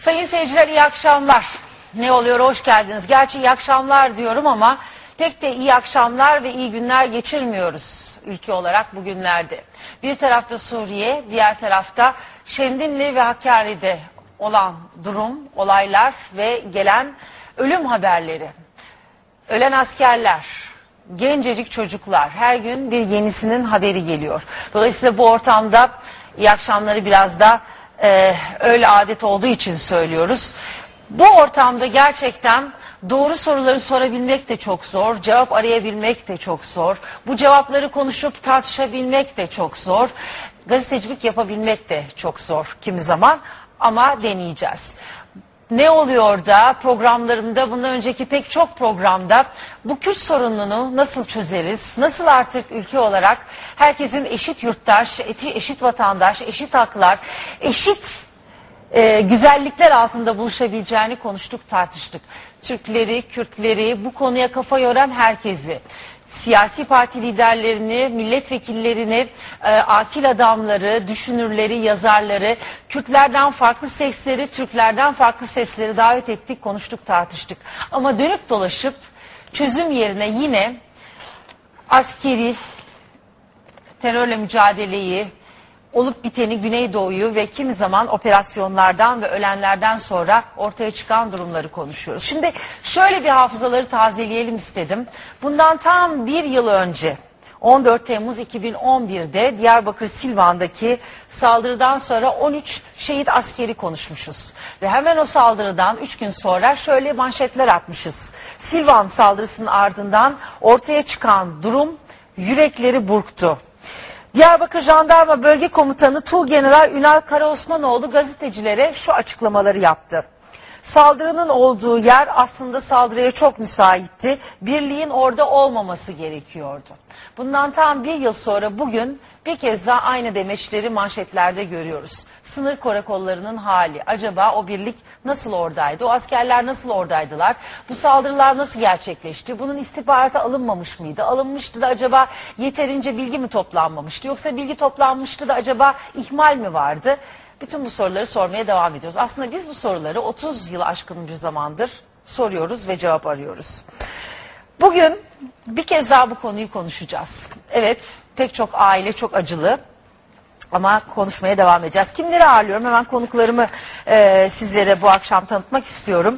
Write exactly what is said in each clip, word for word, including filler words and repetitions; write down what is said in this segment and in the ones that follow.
Sayın seyirciler, iyi akşamlar. Ne oluyor, hoş geldiniz. Gerçi iyi akşamlar diyorum ama pek de iyi akşamlar ve iyi günler geçirmiyoruz ülke olarak bugünlerde. Bir tarafta Suriye, diğer tarafta Şemdinli ve Hakkari'de olan durum, olaylar ve gelen ölüm haberleri. Ölen askerler, gencecik çocuklar, her gün bir yenisinin haberi geliyor. Dolayısıyla bu ortamda iyi akşamları biraz da e, öyle adet olduğu için söylüyoruz. Bu ortamda gerçekten doğru soruları sorabilmek de çok zor, cevap arayabilmek de çok zor. Bu cevapları konuşup tartışabilmek de çok zor. Gazetecilik yapabilmek de çok zor kimi zaman ama deneyeceğiz. Ne oluyor da programlarımda, bundan önceki pek çok programda bu Kürt sorununu nasıl çözeriz? Nasıl artık ülke olarak herkesin eşit yurttaş, eşit vatandaş, eşit haklar, eşit e, güzellikler altında buluşabileceğini konuştuk, tartıştık. Türkleri, Kürtleri, bu konuya kafa yoran herkesi, siyasi parti liderlerini, milletvekillerini, e, akil adamları, düşünürleri, yazarları, Kürtlerden farklı sesleri, Türklerden farklı sesleri davet ettik, konuştuk, tartıştık. Ama dönüp dolaşıp çözüm yerine yine askeri terörle mücadeleyi, olup biteni, Güneydoğu'yu ve kimi zaman operasyonlardan ve ölenlerden sonra ortaya çıkan durumları konuşuyoruz. Şimdi şöyle bir hafızaları tazeleyelim istedim. Bundan tam bir yıl önce on dört Temmuz iki bin on bir'de Diyarbakır Silvan'daki saldırıdan sonra on üç şehit askeri konuşmuşuz. Ve hemen o saldırıdan üç gün sonra şöyle manşetler atmışız. Silvan saldırısının ardından ortaya çıkan durum yürekleri burktu. Diyarbakır Jandarma Bölge Komutanı Tuğgeneral Ünal Karaosmanoğlu gazetecilere şu açıklamaları yaptı. Saldırının olduğu yer aslında saldırıya çok müsaitti. Birliğin orada olmaması gerekiyordu. Bundan tam bir yıl sonra bugün bir kez daha aynı demeçleri manşetlerde görüyoruz. Sınır karakollarının hali. Acaba o birlik nasıl oradaydı? O askerler nasıl oradaydılar? Bu saldırılar nasıl gerçekleşti? Bunun istihbaratı alınmamış mıydı? Alınmıştı da acaba yeterince bilgi mi toplanmamıştı? Yoksa bilgi toplanmıştı da acaba ihmal mi vardı? Bütün bu soruları sormaya devam ediyoruz. Aslında biz bu soruları otuz yılı aşkın bir zamandır soruyoruz ve cevap arıyoruz. Bugün bir kez daha bu konuyu konuşacağız. Evet, pek çok aile çok acılı ama konuşmaya devam edeceğiz. Kimleri ağırlıyorum? Hemen konuklarımı e, sizlere bu akşam tanıtmak istiyorum.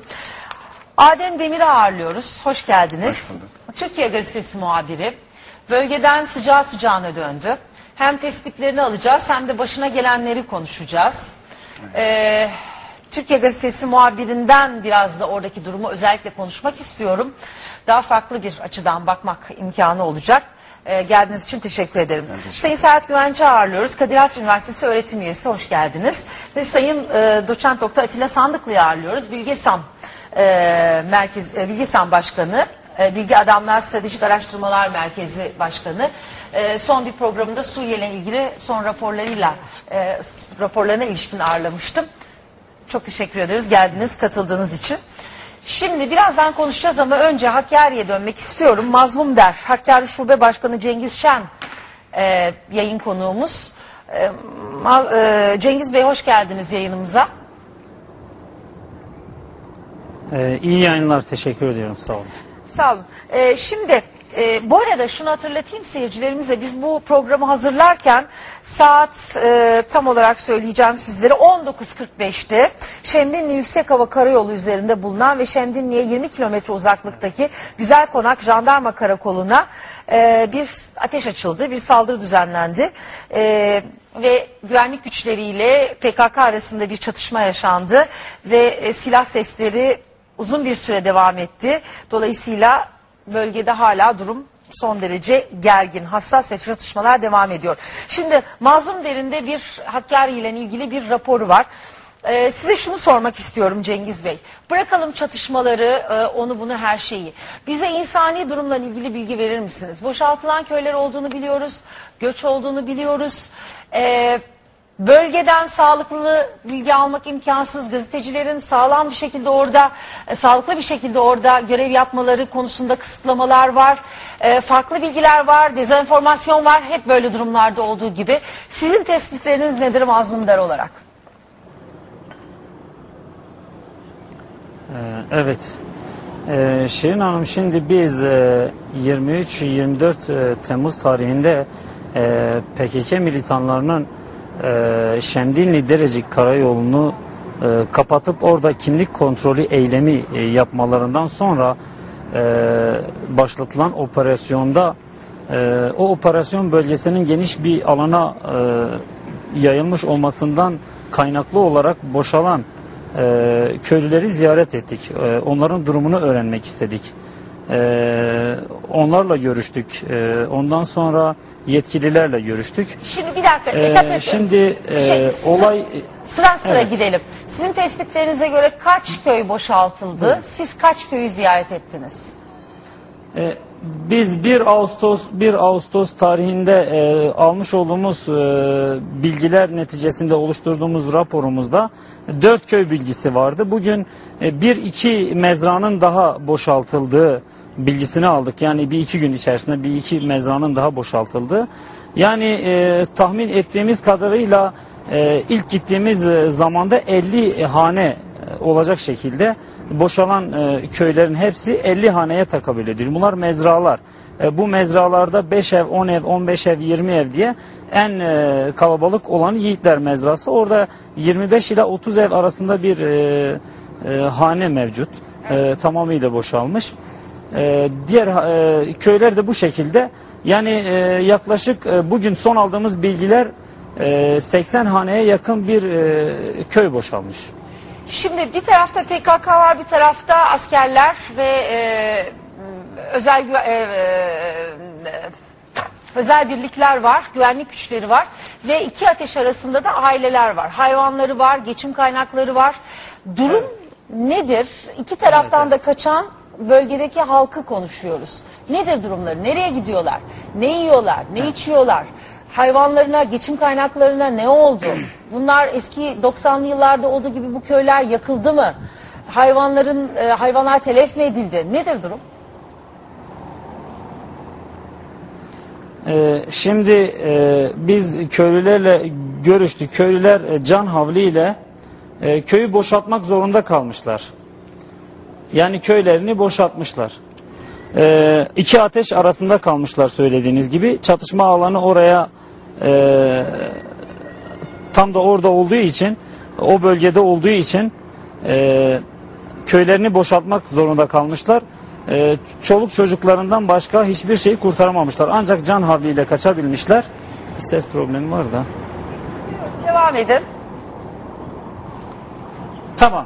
Adem Demir'i ağırlıyoruz. Hoş geldiniz. Hoş Türkiye Gazetesi muhabiri. Bölgeden sıcağı sıcağına döndü. Hem tespitlerini alacağız hem de başına gelenleri konuşacağız. Ee, Türkiye Gazetesi muhabirinden biraz da oradaki durumu özellikle konuşmak istiyorum. Daha farklı bir açıdan bakmak imkanı olacak. Ee, geldiğiniz için teşekkür ederim. Sayın Serhat Güvenci ağırlıyoruz. Kadir Has Üniversitesi öğretim üyesi, hoş geldiniz. Ve Sayın e, Doçent Doktor Atilla Sandıklı'yı ağırlıyoruz. Bilgesam e, Merkez e, Bilgesam Başkanı. Bilgi Adamlar Stratejik Araştırmalar Merkezi Başkanı. E, son bir programında Suriye ile ilgili son raporlarıyla e, raporlarına ilişkin ağırlamıştım. Çok teşekkür ederiz geldiniz, katıldığınız için. Şimdi birazdan konuşacağız ama önce Hakkari'ye dönmek istiyorum. Mazlum Der, Hakkari Şube Başkanı Cengiz Şen e, yayın konuğumuz. E, e, Cengiz Bey, hoş geldiniz yayınımıza. E, iyi yayınlar, teşekkür ediyorum, sağ olun. Sağ olun. Ee, şimdi e, bu arada şunu hatırlatayım seyircilerimize. Biz bu programı hazırlarken saat e, tam olarak söyleyeceğim sizlere on dokuz kırk beş'te Şemdinli Yüksek Hava Karayolu üzerinde bulunan ve Şemdinli'ye yirmi kilometre uzaklıktaki Güzelkonak Jandarma Karakolu'na e, bir ateş açıldı. Bir saldırı düzenlendi. E, ve güvenlik güçleriyle P K K arasında bir çatışma yaşandı. Ve e, silah sesleri uzun bir süre devam etti. Dolayısıyla bölgede hala durum son derece gergin, hassas ve çatışmalar devam ediyor. Şimdi Mazlum Der'in de bir Hakkari ile ilgili bir raporu var. Ee, size şunu sormak istiyorum Cengiz Bey. Bırakalım çatışmaları, e, onu bunu her şeyi. Bize insani durumla ilgili bilgi verir misiniz? Boşaltılan köyler olduğunu biliyoruz, göç olduğunu biliyoruz. Ee, Bölgeden sağlıklı bilgi almak imkansız. Gazetecilerin sağlam bir şekilde orada, e, sağlıklı bir şekilde orada görev yapmaları konusunda kısıtlamalar var. E, farklı bilgiler var, dezenformasyon var. Hep böyle durumlarda olduğu gibi. Sizin tespitleriniz nedir Mazlum Der olarak? Evet. Ee, Şirin Hanım, şimdi biz e, yirmi üç yirmi dört e, Temmuz tarihinde e, P K K militanlarının e, Şemdinli Derecik Karayolu'nu e, kapatıp orada kimlik kontrolü eylemi e, yapmalarından sonra e, başlatılan operasyonda e, o operasyon bölgesinin geniş bir alana e, yayılmış olmasından kaynaklı olarak boşalan e, köylüleri ziyaret ettik. E, onların durumunu öğrenmek istedik. E, onlarla görüştük. E, ondan sonra yetkililerle görüştük. Şimdi bir dakika. E, etap etap. şimdi e, Şey, sı- olay Sıra sıra Evet. gidelim. Sizin tespitlerinize göre kaç köy boşaltıldı? Buyurun. Siz kaç köyü ziyaret ettiniz? E, biz bir Ağustos bir Ağustos tarihinde e, almış olduğumuz e, bilgiler neticesinde oluşturduğumuz raporumuzda dört köy bilgisi vardı. Bugün e, bir iki mezranın daha boşaltıldığı bilgisini aldık. Yani bir iki gün içerisinde bir iki mezranın daha boşaltıldığı. Yani e, tahmin ettiğimiz kadarıyla e, ilk gittiğimiz e, zamanda elli hane e, olacak şekilde boşalan e, köylerin hepsi elli haneye tekabül ediyor. Bunlar mezralar. E, bu mezralarda beş ev, on ev, on beş ev, yirmi ev diye en e, kalabalık olan Yiğitler mezrası. Orada yirmi beş ila otuz ev arasında bir e, e, hane mevcut. E, tamamıyla boşalmış. E, diğer e, köyler de bu şekilde. Yani e, yaklaşık e, bugün son aldığımız bilgiler e, seksen haneye yakın bir e, köy boşalmış. Şimdi bir tarafta P K K var, bir tarafta askerler ve e, özel güve- e, e, özel birlikler var, güvenlik güçleri var ve iki ateş arasında da aileler var, hayvanları var, geçim kaynakları var. Durum nedir? İki taraftan da kaçan bölgedeki halkı konuşuyoruz. Nedir durumları? Nereye gidiyorlar? Ne yiyorlar? Ne içiyorlar? Hayvanlarına, geçim kaynaklarına ne oldu? Bunlar eski doksanlı yıllarda olduğu gibi bu köyler yakıldı mı? Hayvanların e, hayvanlar telef mi edildi? Nedir durum? Ee, şimdi e, biz köylülerle görüştük. Köylüler e, can havliyle e, köyü boşaltmak zorunda kalmışlar. Yani köylerini boşaltmışlar. E, iki ateş arasında kalmışlar söylediğiniz gibi. Çatışma alanı oraya e, tam da orada olduğu için, o bölgede olduğu için e, köylerini boşaltmak zorunda kalmışlar. Ee, çoluk çocuklarından başka hiçbir şeyi kurtaramamışlar. Ancak can havliyle kaçabilmişler. Bir ses problemi var da. Devam edin. Tamam.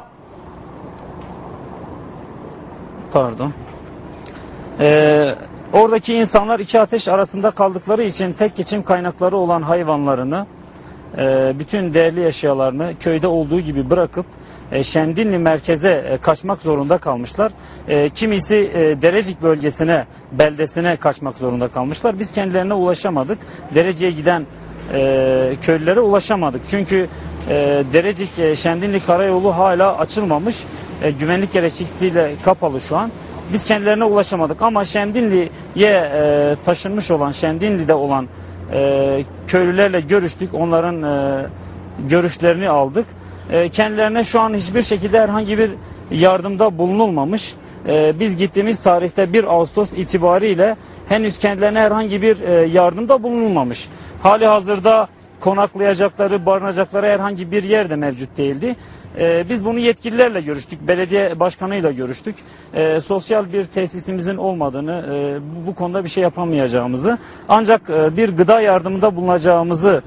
Pardon. Ee, oradaki insanlar iki ateş arasında kaldıkları için tek geçim kaynakları olan hayvanlarını, e, bütün değerli eşyalarını köyde olduğu gibi bırakıp E, Şemdinli merkeze e, kaçmak zorunda kalmışlar. E, kimisi e, Derecik bölgesine, beldesine kaçmak zorunda kalmışlar. Biz kendilerine ulaşamadık. Dereceye giden e, köylülere ulaşamadık. Çünkü e, Derecik e, Şemdinli Karayolu hala açılmamış. E, güvenlik gerekçesiyle kapalı şu an. Biz kendilerine ulaşamadık ama Şemdinli'ye e, taşınmış olan, Şemdinli'de olan e, köylülerle görüştük. Onların e, görüşlerini aldık. Kendilerine şu an hiçbir şekilde herhangi bir yardımda bulunulmamış. Biz gittiğimiz tarihte bir Ağustos itibariyle henüz kendilerine herhangi bir yardımda bulunulmamış. Hali hazırda konaklayacakları, barınacakları herhangi bir yer de mevcut değildi. Biz bunu yetkililerle görüştük, belediye başkanıyla görüştük. Sosyal bir tesisimizin olmadığını, bu konuda bir şey yapamayacağımızı, ancak bir gıda yardımında bulunacağımızı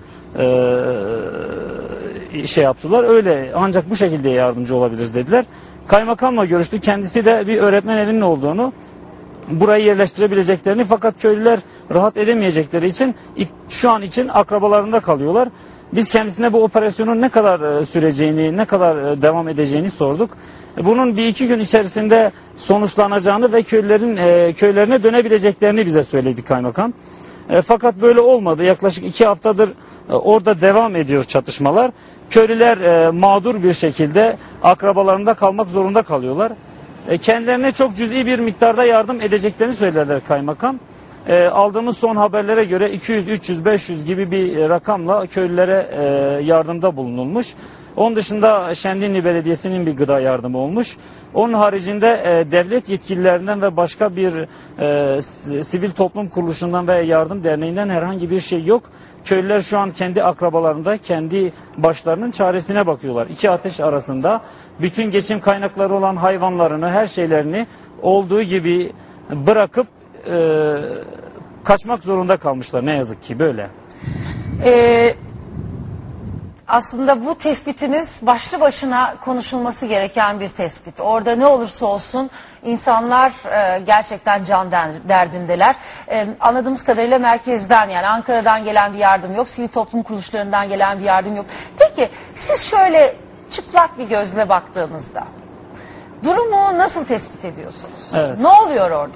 şey yaptılar. Öyle ancak bu şekilde yardımcı olabiliriz dediler. Kaymakamla görüştük. Kendisi de bir öğretmen evinin olduğunu, burayı yerleştirebileceklerini, fakat köylüler rahat edemeyecekleri için şu an için akrabalarında kalıyorlar. Biz kendisine bu operasyonun ne kadar süreceğini, ne kadar devam edeceğini sorduk. Bunun bir iki gün içerisinde sonuçlanacağını ve köylerin köylerine dönebileceklerini bize söyledi kaymakam. E, fakat böyle olmadı. Yaklaşık iki haftadır e, orada devam ediyor çatışmalar. Köylüler e, mağdur bir şekilde akrabalarında kalmak zorunda kalıyorlar. E, kendilerine çok cüz'i bir miktarda yardım edeceklerini söylediler kaymakam. E, aldığımız son haberlere göre iki yüz, üç yüz, beş yüz gibi bir rakamla köylülere e, yardımda bulunulmuş. Onun dışında Şendinli Belediyesi'nin bir gıda yardımı olmuş. Onun haricinde e, devlet yetkililerinden ve başka bir e, sivil toplum kuruluşundan ve yardım derneğinden herhangi bir şey yok. Köylüler şu an kendi akrabalarında, kendi başlarının çaresine bakıyorlar. İki ateş arasında bütün geçim kaynakları olan hayvanlarını, her şeylerini olduğu gibi bırakıp e, kaçmak zorunda kalmışlar. Ne yazık ki böyle. Ee, aslında bu tespitiniz başlı başına konuşulması gereken bir tespit. Orada ne olursa olsun insanlar e, gerçekten can derdindeler. E, anladığımız kadarıyla merkezden, yani Ankara'dan gelen bir yardım yok. Sivil toplum kuruluşlarından gelen bir yardım yok. Peki siz şöyle çıplak bir gözle baktığınızda durumu nasıl tespit ediyorsunuz? Evet. Ne oluyor orada?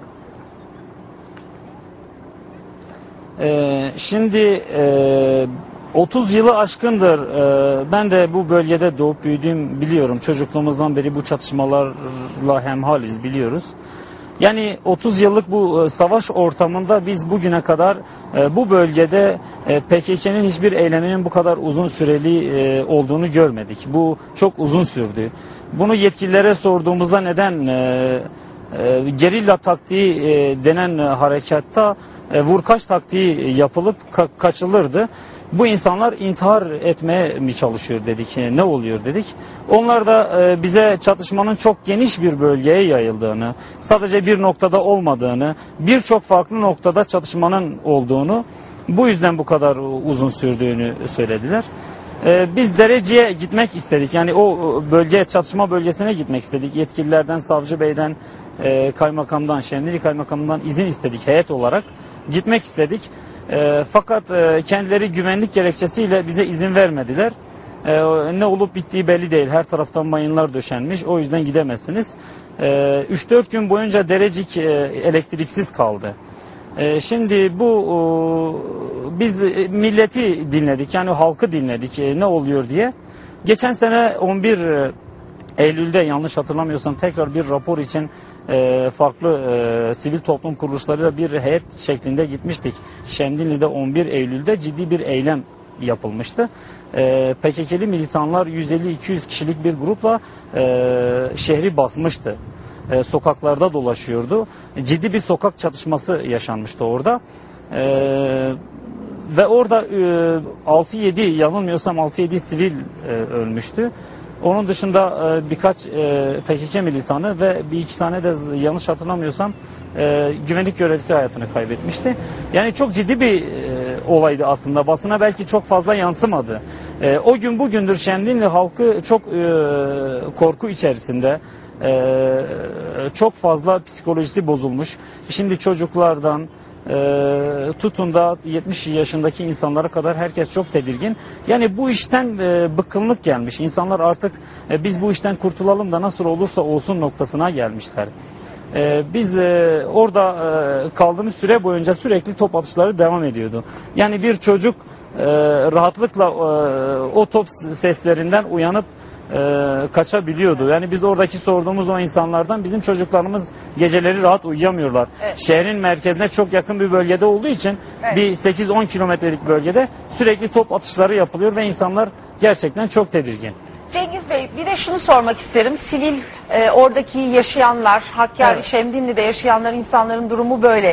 Ee, şimdi e, otuz yılı aşkındır e, ben de bu bölgede doğup büyüdüğüm, biliyorum. Çocukluğumuzdan beri bu çatışmalarla hemhaliz, biliyoruz. Yani otuz yıllık bu e, savaş ortamında biz bugüne kadar e, bu bölgede e, P K K'nin hiçbir eyleminin bu kadar uzun süreli e, olduğunu görmedik. Bu çok uzun sürdü. Bunu yetkililere sorduğumuzda neden e, e, gerilla taktiği e, denen harekatta e, vurkaç taktiği yapılıp ka kaçılırdı. Bu insanlar intihar etmeye mi çalışıyor dedik, ne oluyor dedik. Onlar da e, bize çatışmanın çok geniş bir bölgeye yayıldığını, sadece bir noktada olmadığını, birçok farklı noktada çatışmanın olduğunu, bu yüzden bu kadar uzun sürdüğünü söylediler. E, biz Derece'ye gitmek istedik, yani o bölgeye, çatışma bölgesine gitmek istedik. Yetkililerden, Savcı Bey'den, e, Kaymakamdan, Şenli Kaymakamından izin istedik, heyet olarak gitmek istedik. E, fakat e, kendileri güvenlik gerekçesiyle bize izin vermediler. E, ne olup bittiği belli değil. Her taraftan mayınlar döşenmiş. O yüzden gidemezsiniz. E, üç dört gün boyunca Derecik e, elektriksiz kaldı. E, şimdi bu e, biz milleti dinledik. Yani halkı dinledik. E, ne oluyor diye. Geçen sene on bir Eylül'de, yanlış hatırlamıyorsam, tekrar bir rapor için e, farklı e, sivil toplum kuruluşlarıyla bir heyet şeklinde gitmiştik. Şemdinli'de on bir Eylül'de ciddi bir eylem yapılmıştı. E, P K K'li militanlar yüz elli iki yüz kişilik bir grupla e, şehri basmıştı. E, sokaklarda dolaşıyordu. Ciddi bir sokak çatışması yaşanmıştı orada. E, ve orada e, altı yedi, yanılmıyorsam altı yedi sivil e, ölmüştü. Onun dışında e, birkaç e, P K K militanı ve bir iki tane de, yanlış hatırlamıyorsam, e, güvenlik görevlisi hayatını kaybetmişti. Yani çok ciddi bir e, olaydı aslında. Basına belki çok fazla yansımadı. E, o gün bugündür Şemdinli halkı çok e, korku içerisinde. E, çok fazla psikolojisi bozulmuş. Şimdi çocuklardan E, tutun da yetmiş yaşındaki insanlara kadar herkes çok tedirgin. Yani bu işten e, bıkkınlık gelmiş. İnsanlar artık e, biz bu işten kurtulalım da nasıl olursa olsun noktasına gelmişler. E, biz e, orada e, kaldığımız süre boyunca sürekli top atışları devam ediyordu. Yani bir çocuk e, rahatlıkla e, o top seslerinden uyanıp e, kaçabiliyordu. Yani biz oradaki sorduğumuz o insanlardan, bizim çocuklarımız geceleri rahat uyuyamıyorlar. Evet. Şehrin merkezine çok yakın bir bölgede olduğu için, evet, bir sekiz on kilometrelik bölgede sürekli top atışları yapılıyor ve insanlar gerçekten çok tedirgin. Cengiz Bey, bir de şunu sormak isterim. Sivil e, oradaki yaşayanlar, Hakkari, evet, Şemdinli'de yaşayanlar, insanların durumu böyle.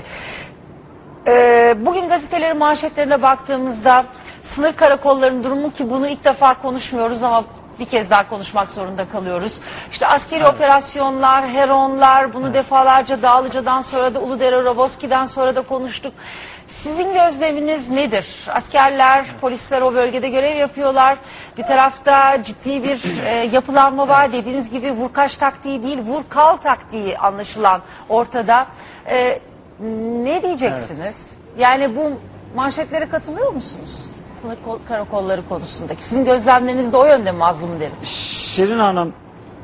E, bugün gazetelerin manşetlerine baktığımızda sınır karakollarının durumu, ki bunu ilk defa konuşmuyoruz ama bir kez daha konuşmak zorunda kalıyoruz. İşte askeri, evet, operasyonlar, Heronlar, bunu, evet, defalarca Dağlıca'dan sonra da Uludere Roboski'den sonra da konuştuk. Sizin gözleminiz nedir? Askerler, polisler o bölgede görev yapıyorlar. Bir tarafta ciddi bir e, yapılanma var. Dediğiniz gibi vurkaç taktiği değil, vur kal taktiği anlaşılan ortada. E, ne diyeceksiniz? Evet. Yani bu manşetlere katılıyor musunuz? Sınır karakolları konusundaki sizin gözlemleriniz de o yönde mi mazlum derim? Şirin Hanım,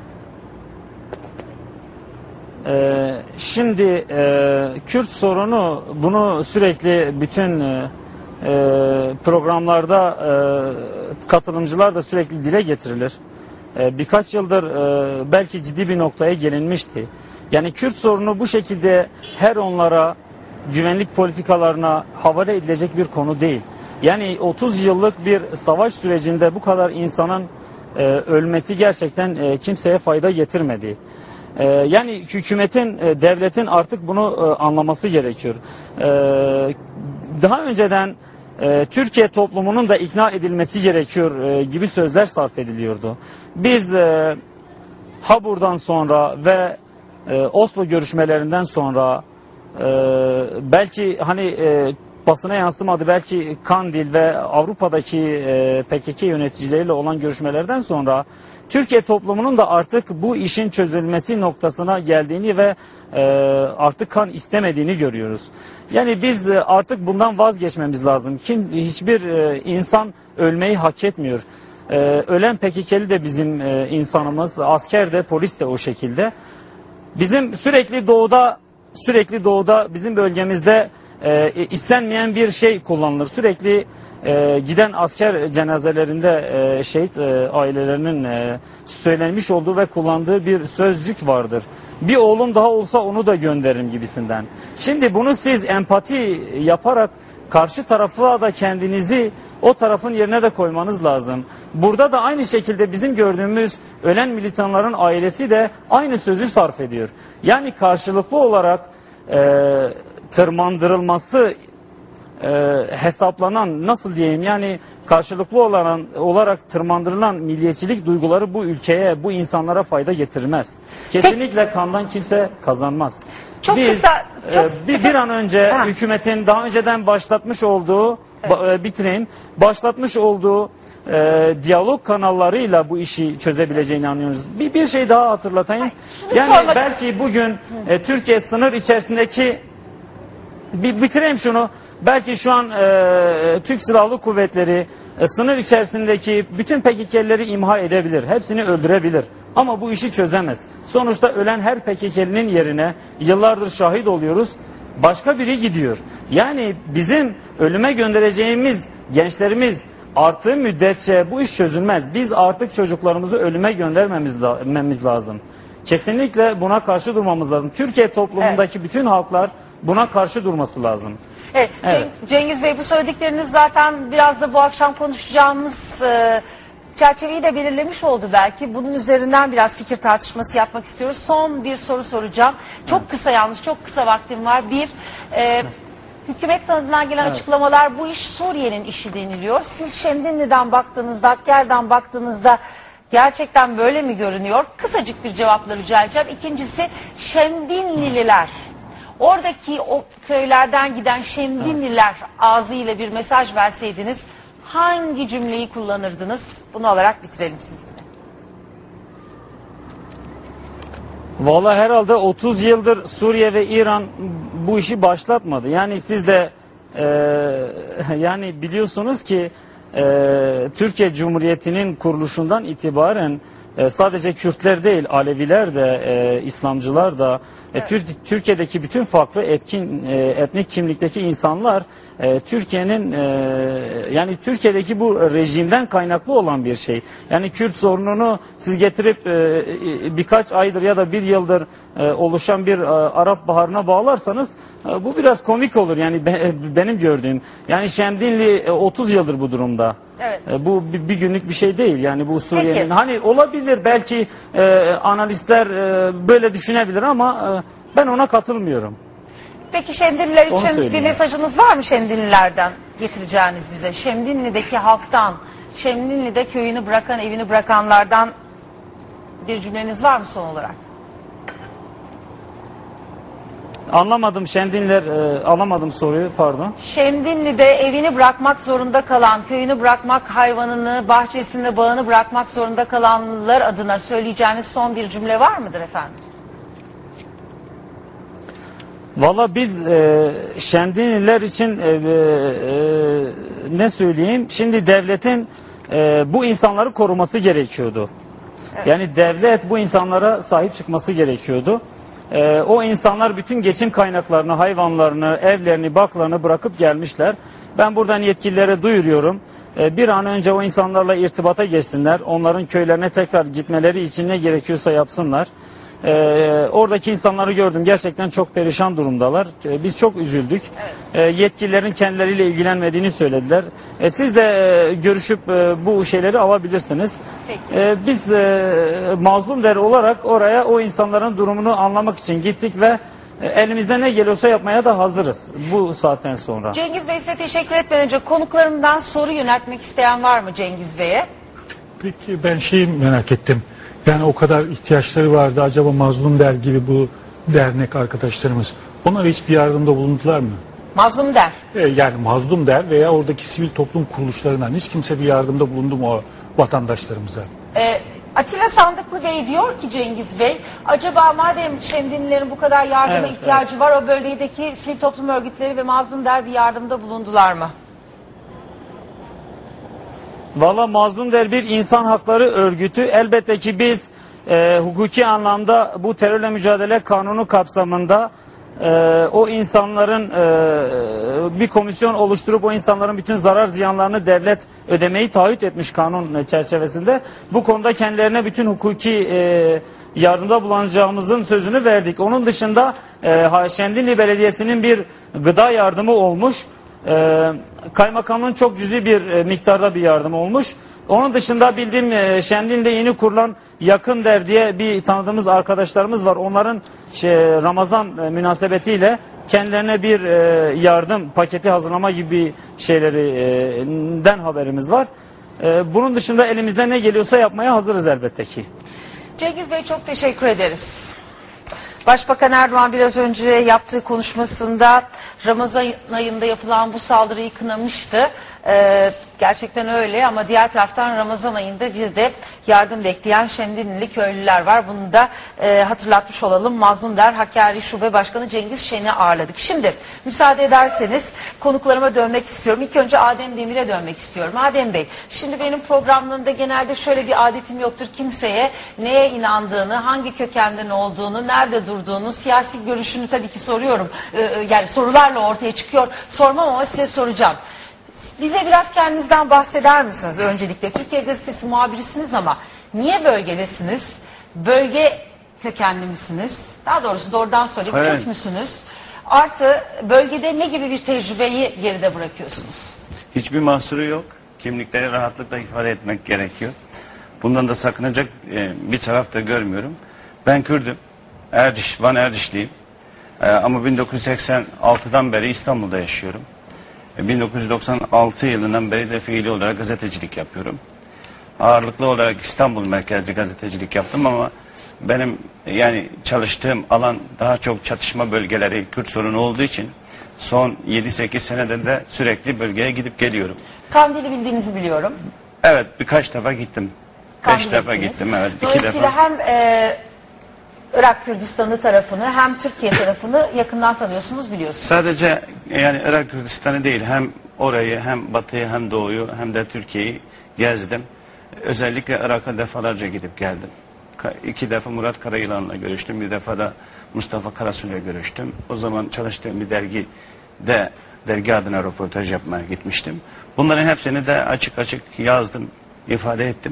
e, şimdi e, Kürt sorunu, bunu sürekli bütün e, programlarda e, katılımcılar da sürekli dile getirilir. E, birkaç yıldır e, belki ciddi bir noktaya gelinmişti. Yani Kürt sorunu bu şekilde her onlara güvenlik politikalarına havale edilecek bir konu değil. Yani otuz yıllık bir savaş sürecinde bu kadar insanın e, ölmesi gerçekten e, kimseye fayda getirmedi. E, yani hükümetin, e, devletin artık bunu e, anlaması gerekiyor. E, daha önceden e, Türkiye toplumunun da ikna edilmesi gerekiyor e, gibi sözler sarf ediliyordu. Biz e, Habur'dan sonra ve e, Oslo görüşmelerinden sonra e, belki hani e, basına yansımadı, belki Kandil ve Avrupa'daki e, P K K yöneticileriyle olan görüşmelerden sonra Türkiye toplumunun da artık bu işin çözülmesi noktasına geldiğini ve e, artık kan istemediğini görüyoruz. Yani biz e, artık bundan vazgeçmemiz lazım. Kim, hiçbir e, insan ölmeyi hak etmiyor. E, ölen P K K'li de bizim e, insanımız, asker de, polis de o şekilde. Bizim sürekli doğuda, sürekli doğuda bizim bölgemizde e, istenmeyen bir şey kullanılır. Sürekli e, giden asker cenazelerinde e, şehit e, ailelerinin e, söylenmiş olduğu ve kullandığı bir sözcük vardır. Bir oğlum daha olsa onu da gönderirim gibisinden. Şimdi bunu siz empati yaparak karşı tarafa da kendinizi o tarafın yerine de koymanız lazım. Burada da aynı şekilde bizim gördüğümüz ölen militanların ailesi de aynı sözü sarf ediyor. Yani karşılıklı olarak e, tırmandırılması e, hesaplanan, nasıl diyeyim, yani karşılıklı olan, olarak tırmandırılan milliyetçilik duyguları bu ülkeye, bu insanlara fayda getirmez. Kesinlikle Peki. kandan kimse kazanmaz. Çok Biz kısa, çok e, bir, bir an önce ha. hükümetin daha önceden başlatmış olduğu, evet. ba, bitireyim, başlatmış olduğu e, diyalog kanallarıyla bu işi çözebileceğini anlıyoruz. Bir, bir şey daha hatırlatayım. Ay, yani belki bugün e, Türkiye sınır içerisindeki, bir bitireyim şunu. Belki şu an e, Türk Silahlı Kuvvetleri e, sınır içerisindeki bütün P K K'lileri imha edebilir. Hepsini öldürebilir. Ama bu işi çözemez. Sonuçta ölen her P K K'linin yerine yıllardır şahit oluyoruz, başka biri gidiyor. Yani bizim ölüme göndereceğimiz gençlerimiz arttığı müddetçe bu iş çözülmez. Biz artık çocuklarımızı ölüme göndermemiz lazım. Kesinlikle buna karşı durmamız lazım. Türkiye toplumundaki evet. bütün halklar buna karşı durması lazım. Evet, evet. Cengiz Bey, bu söyledikleriniz zaten biraz da bu akşam konuşacağımız e, çerçeveyi de belirlemiş oldu belki. Bunun üzerinden biraz fikir tartışması yapmak istiyoruz. Son bir soru soracağım. Çok evet. kısa, yalnız çok kısa vaktim var. Bir, e, evet. hükümet kanadından gelen evet. açıklamalar, bu iş Suriye'nin işi deniliyor. Siz Şemdinli'den baktığınızda, Hakkari'den baktığınızda gerçekten böyle mi görünüyor? Kısacık bir cevapla rica edeceğim. İkincisi, Şemdinlililer. Oradaki o köylerden giden Şemdinliler evet. ağzıyla bir mesaj verseydiniz hangi cümleyi kullanırdınız? Bunu alarak bitirelim sizinle. Vallahi herhalde otuz yıldır Suriye ve İran bu işi başlatmadı. Yani siz de e, yani biliyorsunuz ki e, Türkiye Cumhuriyeti'nin kuruluşundan itibaren e, sadece Kürtler değil, Aleviler de, e, İslamcılar da, evet. e, Türkiye'deki bütün farklı etkin e, etnik kimlikteki insanlar e, Türkiye'nin e, yani Türkiye'deki bu rejimden kaynaklı olan bir şey. Yani Kürt sorununu siz getirip e, birkaç aydır ya da bir yıldır e, oluşan bir e, Arap Baharı'na bağlarsanız e, bu biraz komik olur. Yani be, benim gördüğüm. Yani Şemdinli e, otuz yıldır bu durumda. Evet. E, bu bir, bir günlük bir şey değil. Yani bu Suriye'nin, hani olabilir belki e, analistler e, böyle düşünebilir ama e, ben ona katılmıyorum. Peki Şemdinliler için bir mesajınız var mı Şemdinlilerden getireceğiniz bize? Şemdinli'deki halktan, Şemdinli'de köyünü bırakan, evini bırakanlardan bir cümleniz var mı son olarak? Anlamadım Şemdinliler, e, alamadım soruyu, pardon. Şemdinli'de evini bırakmak zorunda kalan, köyünü bırakmak, hayvanını, bahçesini, bağını bırakmak zorunda kalanlar adına söyleyeceğiniz son bir cümle var mıdır efendim? Valla biz e, Şemdinliler için e, e, ne söyleyeyim? Şimdi devletin e, bu insanları koruması gerekiyordu. Evet. Yani devlet bu insanlara sahip çıkması gerekiyordu. E, o insanlar bütün geçim kaynaklarını, hayvanlarını, evlerini, baklarını bırakıp gelmişler. Ben buradan yetkililere duyuruyorum. E, bir an önce o insanlarla irtibata geçsinler. Onların köylerine tekrar gitmeleri için ne gerekiyorsa yapsınlar. e, oradaki insanları gördüm. Gerçekten çok perişan durumdalar. E, biz çok üzüldük. Evet. E, yetkililerin kendileriyle ilgilenmediğini söylediler. E, siz de e, görüşüp e, bu şeyleri alabilirsiniz. E, biz e, mazlum der olarak oraya o insanların durumunu anlamak için gittik ve elimizde ne geliyorsa yapmaya da hazırız bu saatten sonra. Cengiz Bey, size teşekkür etmeden önce konuklarımdan soru yöneltmek isteyen var mı Cengiz Bey'e? Peki ben şeyi merak ettim. Yani o kadar ihtiyaçları vardı. Acaba Mazlum Der gibi bu dernek arkadaşlarımız onlara hiçbir yardımda bulundular mı? Mazlum Der. E, yani Mazlum Der veya oradaki sivil toplum kuruluşlarından hiç kimse bir yardımda bulundu mu o vatandaşlarımıza? Ee, Atilla Sandıklı Bey diyor ki Cengiz Bey, acaba madem Şemdinlilerin bu kadar yardıma Evet, ihtiyacı evet. var, o bölgedeki sivil toplum örgütleri ve Mazlum Der bir yardımda bulundular mı? Valla Mazlum Der bir insan hakları örgütü. Elbette ki biz e, hukuki anlamda bu terörle mücadele kanunu kapsamında e, o insanların e, bir komisyon oluşturup o insanların bütün zarar ziyanlarını devlet ödemeyi taahhüt etmiş kanun çerçevesinde. Bu konuda kendilerine bütün hukuki e, yardımda bulunacağımızın sözünü verdik. Onun dışında e, Şemdinli Belediyesi'nin bir gıda yardımı olmuş. Ee, kaymakamın çok cüzi bir e, miktarda bir yardım olmuş. Onun dışında bildiğim e, Şemdinli'de yeni kurulan Yakın Der diye bir tanıdığımız arkadaşlarımız var. Onların şey, Ramazan e, münasebetiyle kendilerine bir e, yardım paketi hazırlama gibi şeylerinden haberimiz var. E, bunun dışında elimizde ne geliyorsa yapmaya hazırız elbette ki. Cengiz Bey, çok teşekkür ederiz. Başbakan Erdoğan biraz önce yaptığı konuşmasında Ramazan ayında yapılan bu saldırıyı kınamıştı. Ee, gerçekten öyle ama diğer taraftan Ramazan ayında bir de yardım bekleyen Şemdinlili köylüler var. Bunu da e, hatırlatmış olalım. Mazlum Der Hakkari Şube Başkanı Cengiz Şen'i ağırladık. Şimdi müsaade ederseniz konuklarıma dönmek istiyorum. İlk önce Adem Demir'e dönmek istiyorum. Adem Bey, şimdi benim programlarımda genelde şöyle bir adetim yoktur. Kimseye neye inandığını, hangi kökenden olduğunu, nerede durduğunu, siyasi görüşünü tabii ki soruyorum. Ee, yani sorularla ortaya çıkıyor. Sormam ama size soracağım. Bize biraz kendinizden bahseder misiniz öncelikle? Türkiye Gazetesi muhabirisiniz ama niye bölgedesiniz? Bölge kökenli misiniz? Daha doğrusu doğrudan söyleyeyim, evet. Kürt müsünüz? Artı bölgede ne gibi bir tecrübeyi geride bırakıyorsunuz? Hiçbir mahsuru yok. Kimlikleri rahatlıkla ifade etmek gerekiyor. Bundan da sakınacak e, bir taraf da görmüyorum. Ben Kürdüm. Erdiş, Van Erdişliyim. E, ama bin dokuz yüz seksen altıdan beri İstanbul'da yaşıyorum. bin dokuz yüz doksan altı yılından beri de fiili olarak gazetecilik yapıyorum. Ağırlıklı olarak İstanbul merkezli gazetecilik yaptım ama benim yani çalıştığım alan daha çok çatışma bölgeleri, Kürt sorunu olduğu için son yedi sekiz senedir de sürekli bölgeye gidip geliyorum. Kandil'i bildiğinizi biliyorum. Evet, birkaç defa gittim. Kandil'e Beş defa gittiniz. gittim, evet. iki Dolayısıyla defa. hem e, Irak Kürdistan'ı tarafını hem Türkiye tarafını yakından tanıyorsunuz, biliyorsunuz. Sadece yani Irak Kürdistan'ı değil, hem orayı hem batıyı hem doğuyu hem de Türkiye'yi gezdim. Özellikle Irak'a defalarca gidip geldim. İki defa Murat Karayılan'la görüştüm, bir defa da Mustafa Karasu'yla görüştüm. O zaman çalıştığım bir dergide dergi adına röportaj yapmaya gitmiştim. Bunların hepsini de açık açık yazdım, ifade ettim.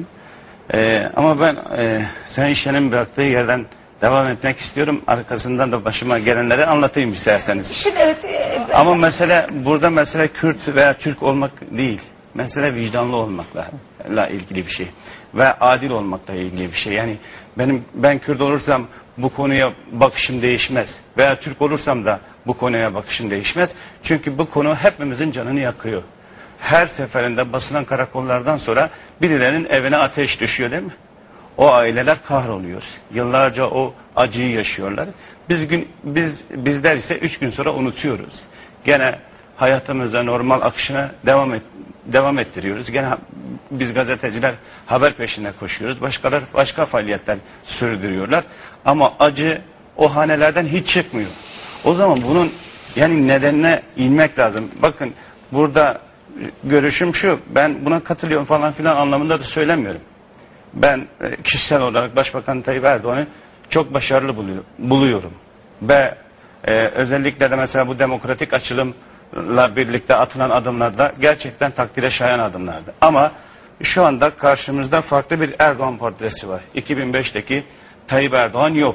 Ee, ama ben e, Sayın Şen'in bıraktığı yerden devam etmek istiyorum. Arkasından da başıma gelenleri anlatayım isterseniz. Şimdi evet. E, Ama mesele burada mesele Kürt veya Türk olmak değil. Mesele vicdanlı olmakla la ilgili bir şey. Ve adil olmakla ilgili bir şey. Yani benim ben Kürt olursam bu konuya bakışım değişmez. Veya Türk olursam da bu konuya bakışım değişmez. Çünkü bu konu hepimizin canını yakıyor. Her seferinde basılan karakollardan sonra birilerinin evine ateş düşüyor, değil mi? O aileler kahroluyor. Yıllarca o acıyı yaşıyorlar. Biz gün biz bizler ise üç gün sonra unutuyoruz. Gene hayatımıza normal akışına devam et, devam ettiriyoruz. Gene biz gazeteciler haber peşine koşuyoruz. Başkaları başka faaliyetler sürdürüyorlar. Ama acı o hanelerden hiç çıkmıyor. O zaman bunun yani nedenine inmek lazım. Bakın burada görüşüm şu. Ben buna katılıyorum falan filan anlamında da söylemiyorum. Ben kişisel olarak Başbakan Tayyip Erdoğan'ı çok başarılı buluyorum. Ve e, özellikle de mesela bu demokratik açılımla birlikte atılan adımlarda gerçekten takdire şayan adımlardı. Ama şu anda karşımızda farklı bir Erdoğan portresi var. iki bin beşteki Tayyip Erdoğan yok.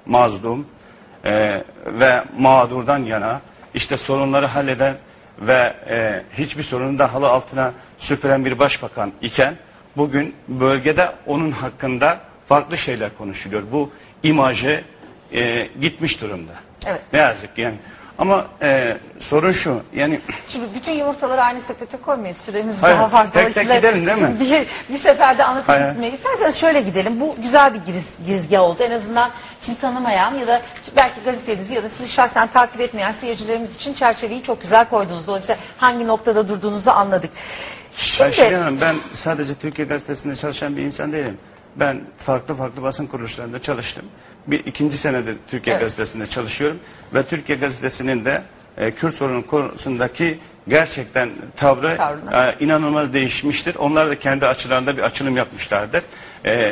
mazlum e, ve mağdurdan yana işte sorunları halleden ve e, hiçbir sorunu da halı altına süpüren bir başbakan iken bugün bölgede onun hakkında farklı şeyler konuşuluyor. Bu imajı e, gitmiş durumda. Evet. Ne yazık ki yani. Ama e, sorun şu yani. Şimdi bütün yumurtaları aynı sepete koymayın. Süremiz Hayır, daha var. tek tek gidelim değil mi? Bir, bir seferde anlatıp Hayır. gitmeyi. İsterseniz şöyle gidelim. Bu güzel bir giriz, girizgah oldu. En azından sizi tanımayan ya da belki gazetenizi ya da sizi şahsen takip etmeyen seyircilerimiz için çerçeveyi çok güzel koydunuz. Dolayısıyla hangi noktada durduğunuzu anladık. Şimdi... Ben, Şirin Hanım, ben sadece Türkiye Gazetesi'nde çalışan bir insan değilim. Ben farklı farklı basın kuruluşlarında çalıştım. Bir ikinci senedir Türkiye Evet. Gazetesi'nde çalışıyorum. Ve Türkiye Gazetesi'nin de e, Kürt sorunu konusundaki gerçekten tavrı e, inanılmaz değişmiştir. Onlar da kendi açılarında bir açılım yapmışlardır. E,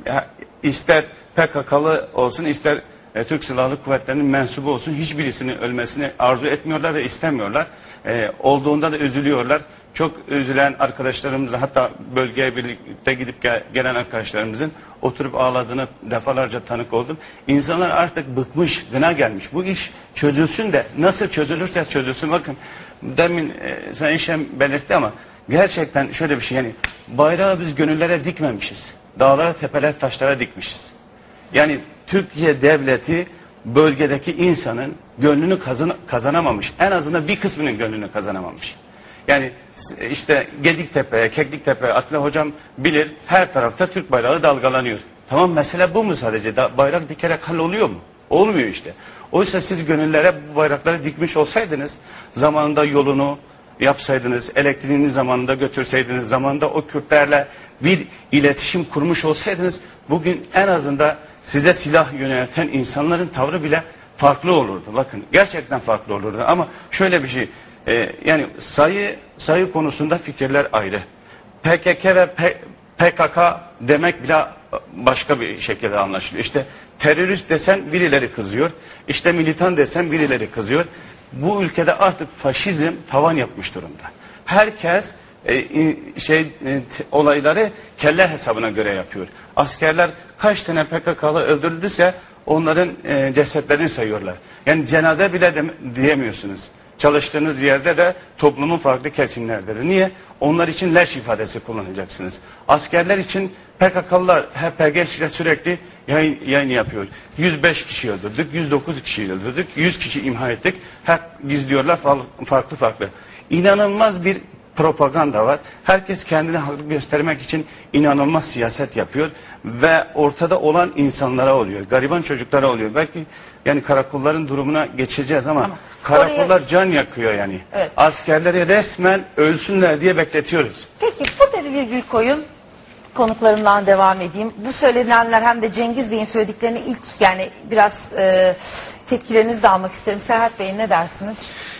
ister P K K'lı olsun, ister e, Türk Silahlı Kuvvetleri'nin mensubu olsun, hiçbirisinin ölmesini arzu etmiyorlar ve istemiyorlar. E, olduğunda da üzülüyorlar. Çok üzülen arkadaşlarımızla, hatta bölgeye birlikte gidip gel, gelen arkadaşlarımızın oturup ağladığını defalarca tanık oldum. İnsanlar artık bıkmış, gına gelmiş. Bu iş çözülsün de nasıl çözülürse çözülsün. Bakın demin e, Sayın Şen belirtti ama gerçekten şöyle bir şey, yani bayrağı biz gönüllere dikmemişiz. Dağlara, tepeler, taşlara dikmişiz. Yani Türkiye devleti bölgedeki insanın gönlünü kazan, kazanamamış. En azından bir kısmının gönlünü kazanamamış. Yani işte Gediktepe, Kekliktepe, Atilla hocam bilir, her tarafta Türk bayrağı dalgalanıyor. Tamam, mesele bu mu sadece? Da, bayrak dikerek halloluyor mu? Olmuyor işte. Oysa siz gönüllere bu bayrakları dikmiş olsaydınız, zamanında yolunu yapsaydınız, elektriğini zamanında götürseydiniz, zamanında o Kürtlerle bir iletişim kurmuş olsaydınız, bugün en azından size silah yönelten insanların tavrı bile farklı olurdu. Bakın gerçekten farklı olurdu ama şöyle bir şey, e, yani sayı sayı konusunda fikirler ayrı. P K K ve P K K demek bile başka bir şekilde anlaşılıyor. İşte terörist desen birileri kızıyor, işte militan desen birileri kızıyor. Bu ülkede artık faşizm tavan yapmış durumda. Herkes e, şey e, olayları kelle hesabına göre yapıyor. Askerler kaç tane P K K'lı öldürüldüyse onların e, cesetlerini sayıyorlar. Yani cenaze bile de, diyemiyorsunuz. Çalıştığınız yerde de toplumun farklı kesimlerdedir. Niye? Onlar için leş ifadesi kullanacaksınız. Askerler için P K K'lılar H P G ile sürekli yayın, yayın yapıyor. yüz beş kişi öldürdük, yüz dokuz kişi öldürdük, yüz kişi imha ettik. Hep gizliyorlar farklı farklı. İnanılmaz bir propaganda var. Herkes kendini haklı göstermek için inanılmaz siyaset yapıyor ve ortada olan insanlara oluyor. Gariban çocuklara oluyor. Belki yani karakolların durumuna geçeceğiz ama tamam, karakollar oraya... can yakıyor yani. Evet. Askerleri resmen ölsünler diye bekletiyoruz. Peki burada bir virgül koyun. Konuklarımdan devam edeyim. Bu söylenenler hem de Cengiz Bey'in söylediklerini ilk yani biraz e, tepkilerinizi de almak isterim. Serhat Bey ne dersiniz?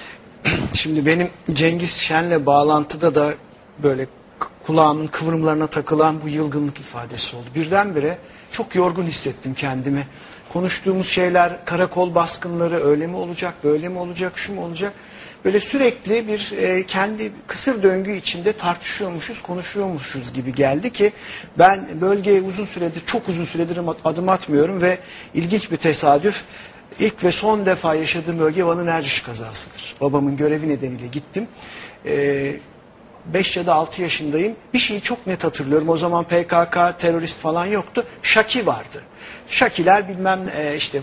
Şimdi benim Cengiz Şen'le bağlantıda da böyle kulağımın kıvrımlarına takılan bu yılgınlık ifadesi oldu. Birdenbire çok yorgun hissettim kendimi. Konuştuğumuz şeyler, karakol baskınları öyle mi olacak, böyle mi olacak, şu mu olacak? Böyle sürekli bir e, kendi kısır döngü içinde tartışıyormuşuz, konuşuyormuşuz gibi geldi ki ben bölgeye uzun süredir, çok uzun süredir adım atmıyorum ve ilginç bir tesadüf. İlk ve son defa yaşadığım bölge Van'ın Erciş kazasıdır. Babamın görevi nedeniyle gittim. Ee, beş ya da altı yaşındayım. Bir şeyi çok net hatırlıyorum. O zaman P K K, terörist falan yoktu. Şaki vardı. Şakiler bilmem e, işte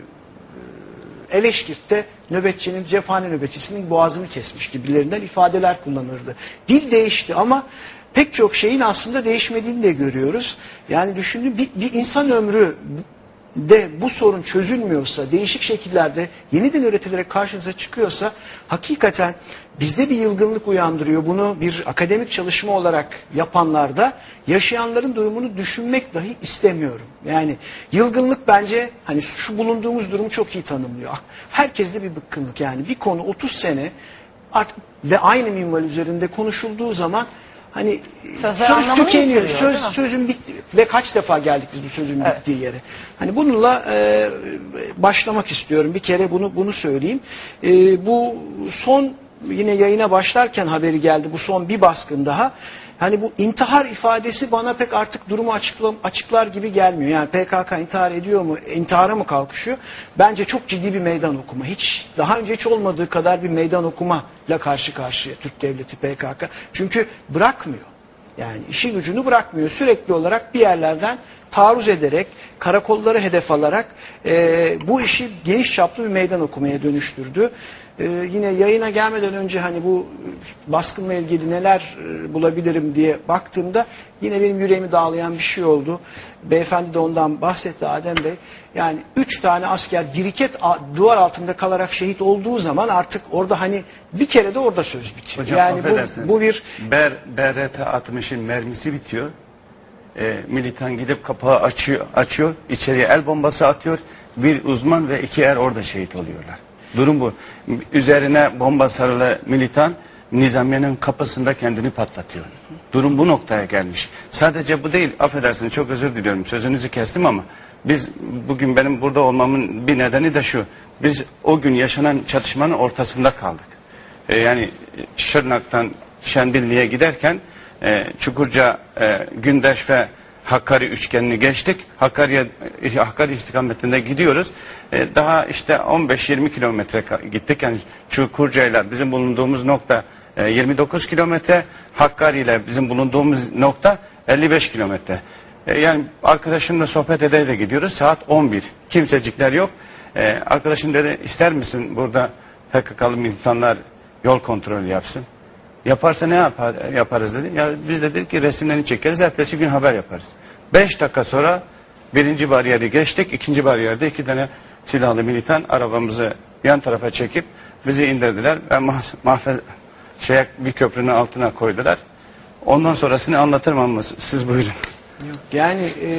e, Eleşkirt'te nöbetçinin, cephane nöbetçisinin boğazını kesmiş gibilerinden ifadeler kullanırdı. Dil değişti ama pek çok şeyin aslında değişmediğini de görüyoruz. Yani düşündüğüm bir, bir insan ömrü de bu sorun çözülmüyorsa, değişik şekillerde yeniden üretilerek karşınıza çıkıyorsa hakikaten bizde bir yılgınlık uyandırıyor. Bunu bir akademik çalışma olarak yapanlarda yaşayanların durumunu düşünmek dahi istemiyorum. Yani yılgınlık bence hani şu bulunduğumuz durumu çok iyi tanımlıyor. Herkeste bir bıkkınlık, yani bir konu otuz sene artık ve aynı minval üzerinde konuşulduğu zaman hani Sözler söz tükeniyor, söz, söz sözün bitti ve kaç defa geldik biz bu sözün evet. bittiği yere. Hani bununla e, başlamak istiyorum. Bir kere bunu bunu söyleyeyim. E, bu son yine yayına başlarken haberi geldi. Bu son bir baskın daha. hani bu intihar ifadesi bana pek artık durumu açıkla, açıklar gibi gelmiyor. Yani P K K intihar ediyor mu, intihara mı kalkışıyor? Bence çok ciddi bir meydan okuma. Hiç daha önce hiç olmadığı kadar bir meydan okumayla karşı karşıya Türk devleti P K K. Çünkü bırakmıyor. Yani işi gücünü bırakmıyor. Sürekli olarak bir yerlerden taarruz ederek, karakolları hedef alarak e, bu işi geniş çaplı bir meydan okumaya dönüştürdü. E, yine yayına gelmeden önce hani bu baskınla ilgili neler e, bulabilirim diye baktığımda yine benim yüreğimi dağlayan bir şey oldu. Beyefendi de ondan bahsetti, Adem Bey. Yani üç tane asker biriket duvar altında kalarak şehit olduğu zaman artık orada hani bir kere de orada söz bitiyor. Hocam, yani bu, bu bir Ber, B R T altmışın mermisi bitiyor. E, militan gidip kapağı açıyor, açıyor, içeriye el bombası atıyor. Bir uzman ve iki er orada şehit oluyorlar. Durum bu. Üzerine bomba sarılı militan Nizamiye'nin kapısında kendini patlatıyor. Durum bu noktaya gelmiş. Sadece bu değil, affedersiniz, çok özür diliyorum, sözünüzü kestim ama biz bugün benim burada olmamın bir nedeni de şu. Biz o gün yaşanan çatışmanın ortasında kaldık. E, yani Şırnak'tan Şenbilli'ye giderken e, Çukurca, e, Gündeş ve Hakkari üçgenini geçtik. Hakkari'ye, Hakkari istikametinde gidiyoruz. E, daha işte on beş yirmi kilometre gittik. Yani Çukurca ile bizim bulunduğumuz nokta e, yirmi dokuz kilometre. Hakkari ile bizim bulunduğumuz nokta elli beş kilometre. E, yani arkadaşımla sohbet ede de gidiyoruz. Saat on bir. Kimsecikler yok. E, arkadaşım dedi, ister misin burada P K K'lı militanlar yol kontrolü yapsın? Yaparsa ne yapar, yaparız dedi. Ya biz de dedik ki resimlerini çekeriz, ertesi gün haber yaparız. Beş dakika sonra birinci bariyeri geçtik. İkinci bariyerde iki tane silahlı militan arabamızı yan tarafa çekip bizi indirdiler ve mahve şey, bir köprünün altına koydular. Ondan sonrasını anlatırım ama siz buyurun. Yok, yani e,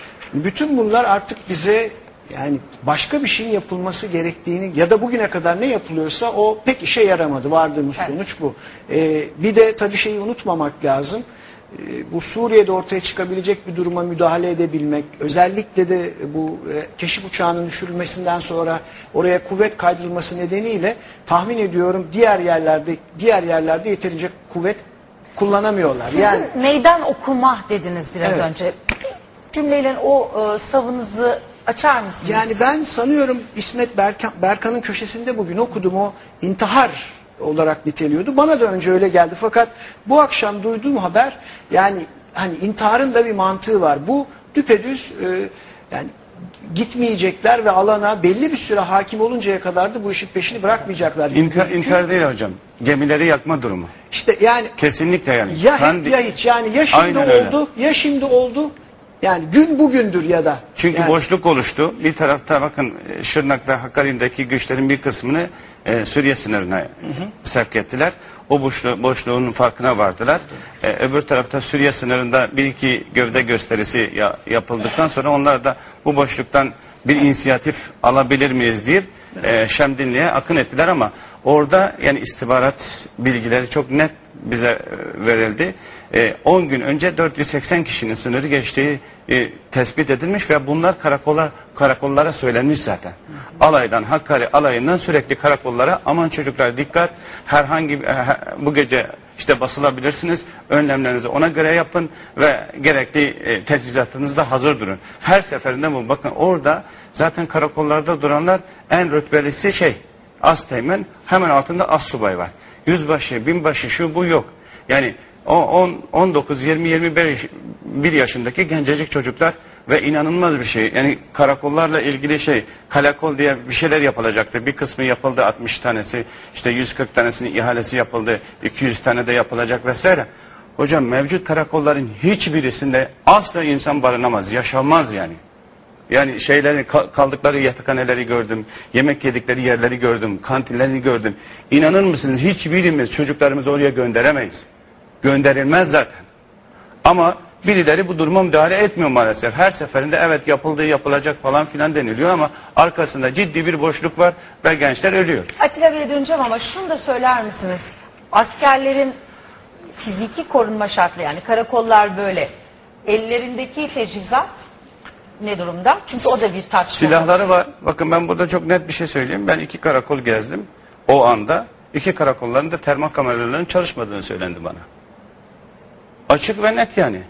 bütün bunlar artık bize yani başka bir şeyin yapılması gerektiğini ya da bugüne kadar ne yapılıyorsa o pek işe yaramadı. Vardığımız evet. sonuç bu. Ee, bir de tabii şeyi unutmamak lazım. Ee, bu Suriye'de ortaya çıkabilecek bir duruma müdahale edebilmek, özellikle de bu e, keşif uçağının düşürülmesinden sonra oraya kuvvet kaydırılması nedeniyle tahmin ediyorum diğer yerlerde diğer yerlerde yeterince kuvvet kullanamıyorlar. Sizin yani meydan okuma dediniz biraz evet. önce. Cümleyle o e, savınızı açar mısınız? Yani ben sanıyorum İsmet Berkan, Berkan'ın köşesinde bugün okudum, o intihar olarak niteliyordu. Bana da önce öyle geldi fakat bu akşam duyduğum haber yani hani intiharın da bir mantığı var. Bu düpedüz e, yani gitmeyecekler ve alana belli bir süre hakim oluncaya kadar da bu işin peşini bırakmayacaklar. İntihar, intihar değil hocam. Gemileri yakma durumu. İşte yani kesinlikle yani. Ya ben, hep ya hiç yani ya şimdi aynen oldu öyle. ya şimdi oldu. Yani gün bugündür ya da. Çünkü yani. boşluk oluştu. Bir tarafta bakın Şırnak ve Hakkari'deki güçlerin bir kısmını e, Suriye sınırına hı hı. sevk ettiler. O boşlu, boşluğun farkına vardılar. E, öbür tarafta Suriye sınırında bir iki gövde gösterisi ya, yapıldıktan sonra onlar da bu boşluktan bir inisiyatif alabilir miyiz deyip e, Şemdinli'ye akın ettiler ama orada yani istihbarat bilgileri çok net bize verildi. on e, gün önce dört yüz seksen kişinin sınırı geçtiği e, tespit edilmiş ve bunlar karakola, karakollara söylenmiş zaten. Alaydan, Hakkari alayından sürekli karakollara aman çocuklar dikkat, herhangi e, bu gece işte basılabilirsiniz, önlemlerinizi ona göre yapın ve gerekli e, teçhizatınızda hazır durun. Her seferinde bu, bakın orada zaten karakollarda duranlar en rütbelisi şey Asteğmen, hemen altında assubay var. Yüzbaşı, binbaşı, şu bu yok. Yani on, on dokuz, yirmi, yirmi bir yaşındaki gencecik çocuklar ve inanılmaz bir şey. Yani karakollarla ilgili şey, kalakol diye bir şeyler yapılacaktı. Bir kısmı yapıldı, altmış tanesi, işte yüz kırk tanesinin ihalesi yapıldı, iki yüz tane de yapılacak vesaire. Hocam mevcut karakolların hiçbirisinde asla insan barınamaz, yaşamaz yani. Yani şeylerin kaldıkları yatakhaneleri gördüm, yemek yedikleri yerleri gördüm, kantinlerini gördüm. İnanır mısınız hiçbirimiz çocuklarımızı oraya gönderemeyiz. Gönderilmez zaten. Ama birileri bu duruma müdahale etmiyor maalesef. Her seferinde evet yapıldığı yapılacak falan filan deniliyor ama arkasında ciddi bir boşluk var ve gençler ölüyor. Atilla Bey'e döneceğim ama şunu da söyler misiniz? Askerlerin fiziki korunma şartları, yani karakollar böyle, ellerindeki teçhizat ne durumda? Çünkü o da bir tartışma. Silahları var. Bakın ben burada çok net bir şey söyleyeyim. Ben iki karakol gezdim. O anda iki karakolların da termal kameralarının çalışmadığını söylendi bana. Açık ve net yani.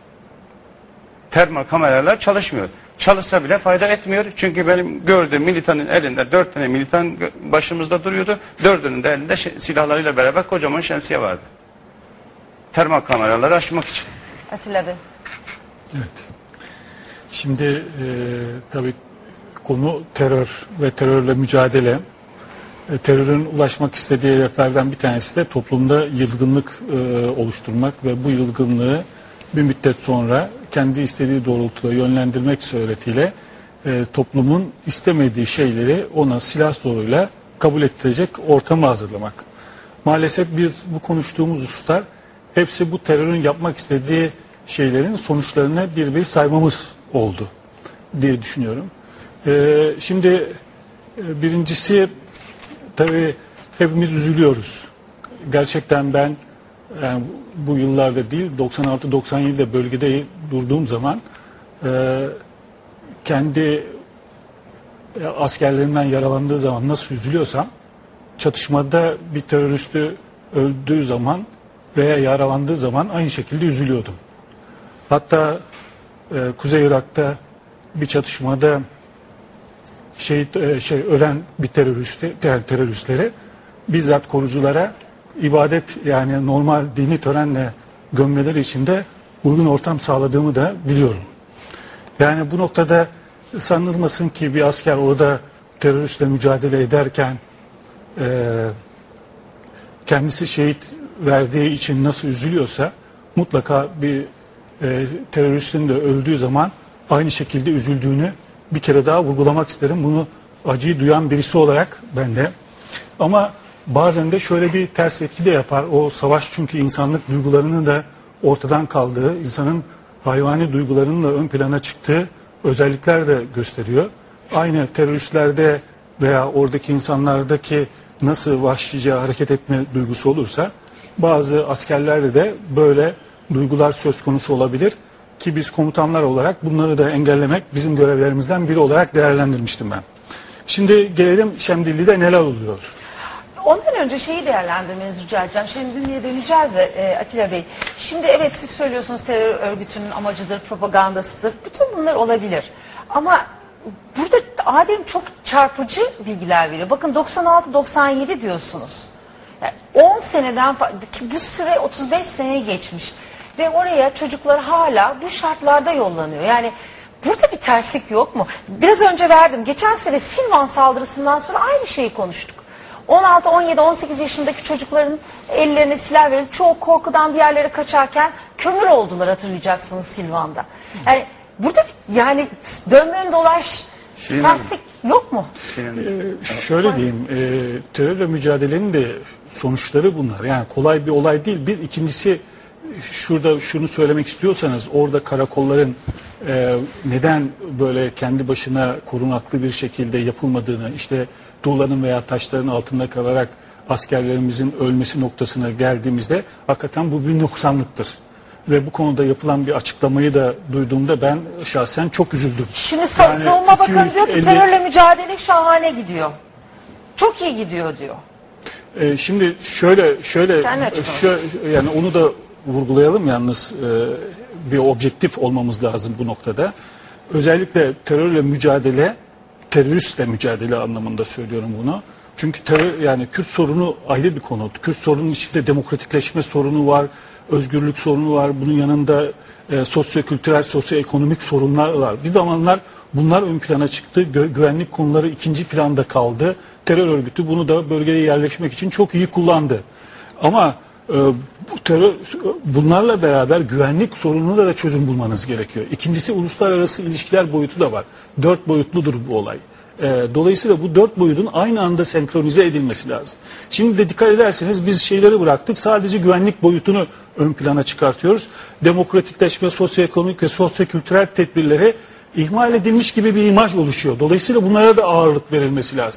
Termal kameralar çalışmıyor. Çalışsa bile fayda etmiyor. Çünkü benim gördüğüm militanın elinde dört tane militan başımızda duruyordu. Dördünün de elinde silahlarıyla beraber kocaman şemsiye vardı. Termal kameraları açmak için. Atilla Bey. Evet. Şimdi e, tabii konu terör ve terörle mücadele. E, terörün ulaşmak istediği hedeflerden bir tanesi de toplumda yılgınlık e, oluşturmak ve bu yılgınlığı bir müddet sonra kendi istediği doğrultuda yönlendirmek suretiyle e, toplumun istemediği şeyleri ona silah zoruyla kabul ettirecek ortamı hazırlamak. Maalesef biz bu konuştuğumuz hususlar hepsi bu terörün yapmak istediği şeylerin sonuçlarını bir bir saymamız oldu diye düşünüyorum. E, şimdi e, birincisi tabii hepimiz üzülüyoruz. Gerçekten ben yani bu yıllarda değil doksan altı doksan yedide bölgede durduğum zaman e, kendi e, askerlerimden yaralandığı zaman nasıl üzülüyorsam çatışmada bir teröristi öldüğü zaman veya yaralandığı zaman aynı şekilde üzülüyordum. Hatta e, Kuzey Irak'ta bir çatışmada şehit e, şey ölen bir teröristi teröristleri bizzat koruculara ibadet yani normal dini törenle gömmeleri için de uygun ortam sağladığımı da biliyorum. Yani bu noktada sanılmasın ki bir asker orada teröristle mücadele ederken e, kendisi şehit verdiği için nasıl üzülüyorsa mutlaka bir e, teröristin de öldüğü zaman aynı şekilde üzüldüğünü bir kere daha vurgulamak isterim. Bunu acıyı duyan birisi olarak ben de. Ama bazen de şöyle bir ters etki de yapar. O savaş çünkü insanlık duygularının da ortadan kaldığı, insanın hayvani duygularının da ön plana çıktığı özellikler de gösteriyor. Aynı teröristlerde veya oradaki insanlardaki nasıl vahşice hareket etme duygusu olursa bazı askerlerde de böyle duygular söz konusu olabilir. Ki biz komutanlar olarak bunları da engellemek bizim görevlerimizden biri olarak değerlendirmiştim ben. Şimdi gelelim Şemdilli'de neler oluyor? Ondan önce şeyi değerlendirmenizi rica edeceğim. Şemdinli'ye döneceğiz de e, Atilla Bey. Şimdi evet siz söylüyorsunuz terör örgütünün amacıdır, propagandasıdır. Bütün bunlar olabilir. Ama burada Adem çok çarpıcı bilgiler veriyor. Bakın doksan altı doksan yedi diyorsunuz. Yani on seneden bu süre otuz beş seneye geçmiş. Ve oraya çocuklar hala bu şartlarda yollanıyor. Yani burada bir terslik yok mu? Biraz önce verdim. Geçen sene Silvan saldırısından sonra aynı şeyi konuştuk. on altı on yedi on sekiz yaşındaki çocukların ellerine silah verilip çoğu korkudan bir yerlere kaçarken kömür oldular, hatırlayacaksınız Silvan'da. Yani burada bir, yani dönmen dolaş Şeyin terslik yok mu? Ee, şöyle diyeyim, e, terörle mücadelenin de sonuçları bunlar. Yani kolay bir olay değil. Bir ikincisi şurada şunu söylemek istiyorsanız orada karakolların e, neden böyle kendi başına korunaklı bir şekilde yapılmadığını, işte tuğlanın veya taşların altında kalarak askerlerimizin ölmesi noktasına geldiğimizde hakikaten bu bir noksanlıktır. Ve bu konuda yapılan bir açıklamayı da duyduğumda ben şahsen çok üzüldüm. Şimdi sa Yani savunma bakanı diyor ki iki yüz elli terörle mücadele şahane gidiyor. Çok iyi gidiyor diyor. Ee, şimdi şöyle şöyle Kendi açıklaması. şöyle, yani onu da vurgulayalım yalnız e, bir objektif olmamız lazım bu noktada. Özellikle terörle mücadele, teröristle mücadele anlamında söylüyorum bunu. Çünkü terör yani Kürt sorunu ayrı bir konu. Kürt sorunun içinde demokratikleşme sorunu var, özgürlük sorunu var. Bunun yanında e, sosyo-kültürel, sosyo-ekonomik sorunlar var. Bir zamanlar bunlar ön plana çıktı. Gü güvenlik konuları ikinci planda kaldı. Terör örgütü bunu da bölgeye yerleşmek için çok iyi kullandı. Ama e, bu terör bunlarla beraber güvenlik sorununa da çözüm bulmanız gerekiyor. İkincisi uluslararası ilişkiler boyutu da var. Dört boyutludur bu olay. E, dolayısıyla bu dört boyutun aynı anda senkronize edilmesi lazım. Şimdi de dikkat ederseniz biz şeyleri bıraktık. Sadece güvenlik boyutunu ön plana çıkartıyoruz. Demokratikleşme, sosyoekonomik ve sosyokültürel tedbirleri ihmal edilmiş gibi bir imaj oluşuyor. Dolayısıyla bunlara da ağırlık verilmesi lazım.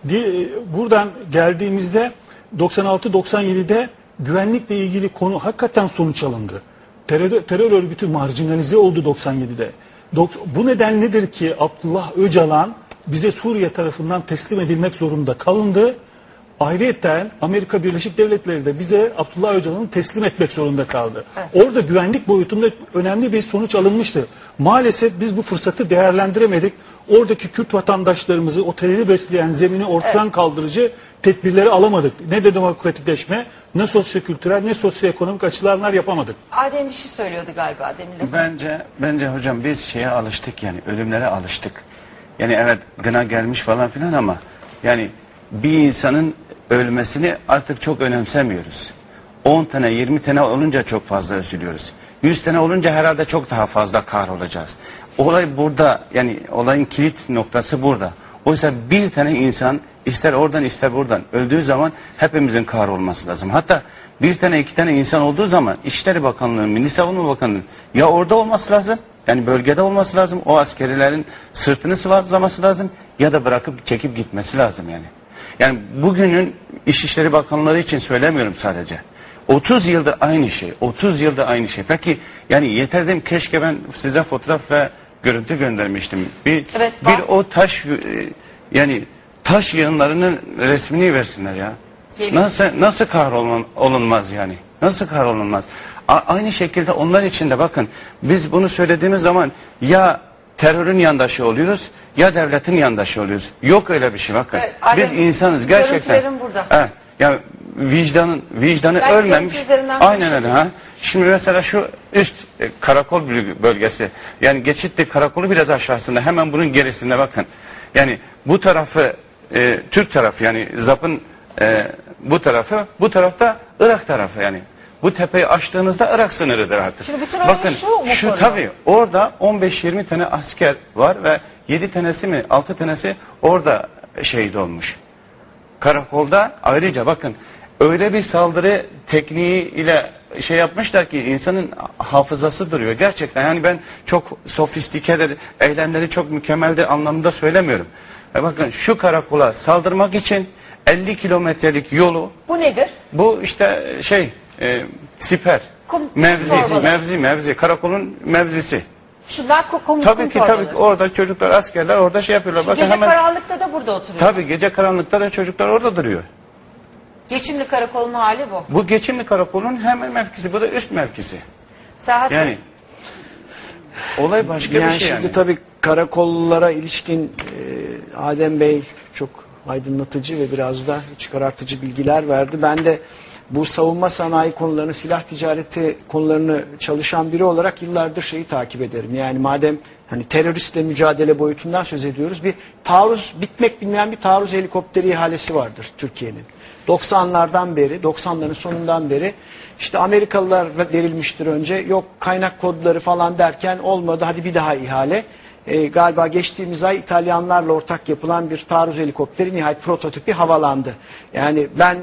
Buradan geldiğimizde doksan altı doksan yedide güvenlikle ilgili konu hakikaten sonuç alındı. Terör, terör örgütü marjinalize oldu doksan yedide. Bu neden nedir ki Abdullah Öcalan bize Suriye tarafından teslim edilmek zorunda kalındı. ayrıyeten Amerika Birleşik Devletleri de bize Abdullah Öcalan'ı teslim etmek zorunda kaldı. Evet. Orada güvenlik boyutunda önemli bir sonuç alınmıştı. Maalesef biz bu fırsatı değerlendiremedik. Oradaki Kürt vatandaşlarımızı o terörü besleyen zemini ortadan evet. kaldırıcı tedbirleri alamadık. Ne de demokratikleşme, ne sosyokültürel, ne sosyoekonomik açılarlar yapamadık. Adem bir şey söylüyordu galiba Demir'le. Bence, bence hocam biz şeye alıştık, yani ölümlere alıştık. Yani evet gına gelmiş falan filan ama yani bir insanın ölmesini artık çok önemsemiyoruz. on tane yirmi tane olunca çok fazla üzülüyoruz. yüz tane olunca herhalde çok daha fazla kahrolacağız. Olay burada, yani olayın kilit noktası burada. Oysa bir tane insan ister oradan ister buradan öldüğü zaman hepimizin kahrolması lazım. Hatta bir tane iki tane insan olduğu zaman İçişleri Bakanlığı'nın, Milli Savunma Bakanlığı'nın ya orada olması lazım, yani bölgede olması lazım, o askerilerin sırtını sıvazlaması lazım ya da bırakıp çekip gitmesi lazım yani. Yani bugünün İçişleri Bakanları için söylemiyorum sadece. otuz yılda aynı şey, otuz yılda aynı şey. Peki yani yeter dedim, keşke ben size fotoğraf ve görüntü göndermiştim. Bir, evet, bir o taş yani taş yığınlarının resmini versinler ya. Gelin. Nasıl nasıl kahrolunmaz yani? Nasıl kahrolunmaz? A aynı şekilde onlar için de bakın biz bunu söylediğimiz zaman ya terörün yandaşı oluyoruz ya devletin yandaşı oluyoruz. Yok öyle bir şey bakın. Evet, biz insanız gerçekten. Burada. Evet, yani vicdanın vicdanı belki ölmemiş. Aynen öyle ha. Şimdi mesela şu üst e, karakol bölgesi, yani Geçitli karakolu biraz aşağısında, hemen bunun gerisinde bakın. Yani bu tarafı e, Türk tarafı, yani ZAP'ın e, bu tarafı, bu tarafta Irak tarafı yani. Bu tepeyi aştığınızda Irak sınırıdır artık. Şimdi bütün bakın şu mu şu tabii orada on beş yirmi tane asker var ve yedi tanesi mi altı tanesi orada şehit olmuş. Karakolda ayrıca bakın öyle bir saldırı tekniği ile şey yapmışlar ki insanın hafızası duruyor. Gerçekten yani ben çok sofistikedir, eylemleri çok mükemmeldir anlamında söylemiyorum. E bakın şu karakola saldırmak için elli kilometrelik yolu. Bu nedir? Bu işte şey e, siper. Kum, mevzi, kum mevzi, mevzi. Karakolun mevzisi. Şunlar kum, tabii kum ki tabii ki orada çocuklar, askerler orada şey yapıyorlar. Bakın gece hemen, karanlıkta da burada oturuyor. Tabii gece karanlıkta da çocuklar orada duruyor. Geçimli karakolun hali bu. Bu Geçimli karakolun hemen mevkisi, bu da üst mevkisi. Serhat yani olay başka yani bir şey şimdi yani. Tabii karakollara ilişkin e, Adem Bey çok aydınlatıcı ve biraz da çıkartıcı bilgiler verdi. Ben de bu savunma sanayi konularını, silah ticareti konularını çalışan biri olarak yıllardır şeyi takip ederim. Yani madem hani teröristle mücadele boyutundan söz ediyoruz, bir taarruz, bitmek bilmeyen bir taarruz helikopteri ihalesi vardır Türkiye'nin. doksanlardan beri, doksanların sonundan beri işte Amerikalılar verilmiştir önce, yok kaynak kodları falan derken olmadı, hadi bir daha ihale. E, galiba geçtiğimiz ay İtalyanlarla ortak yapılan bir taarruz helikopteri nihayet prototipi havalandı. Yani ben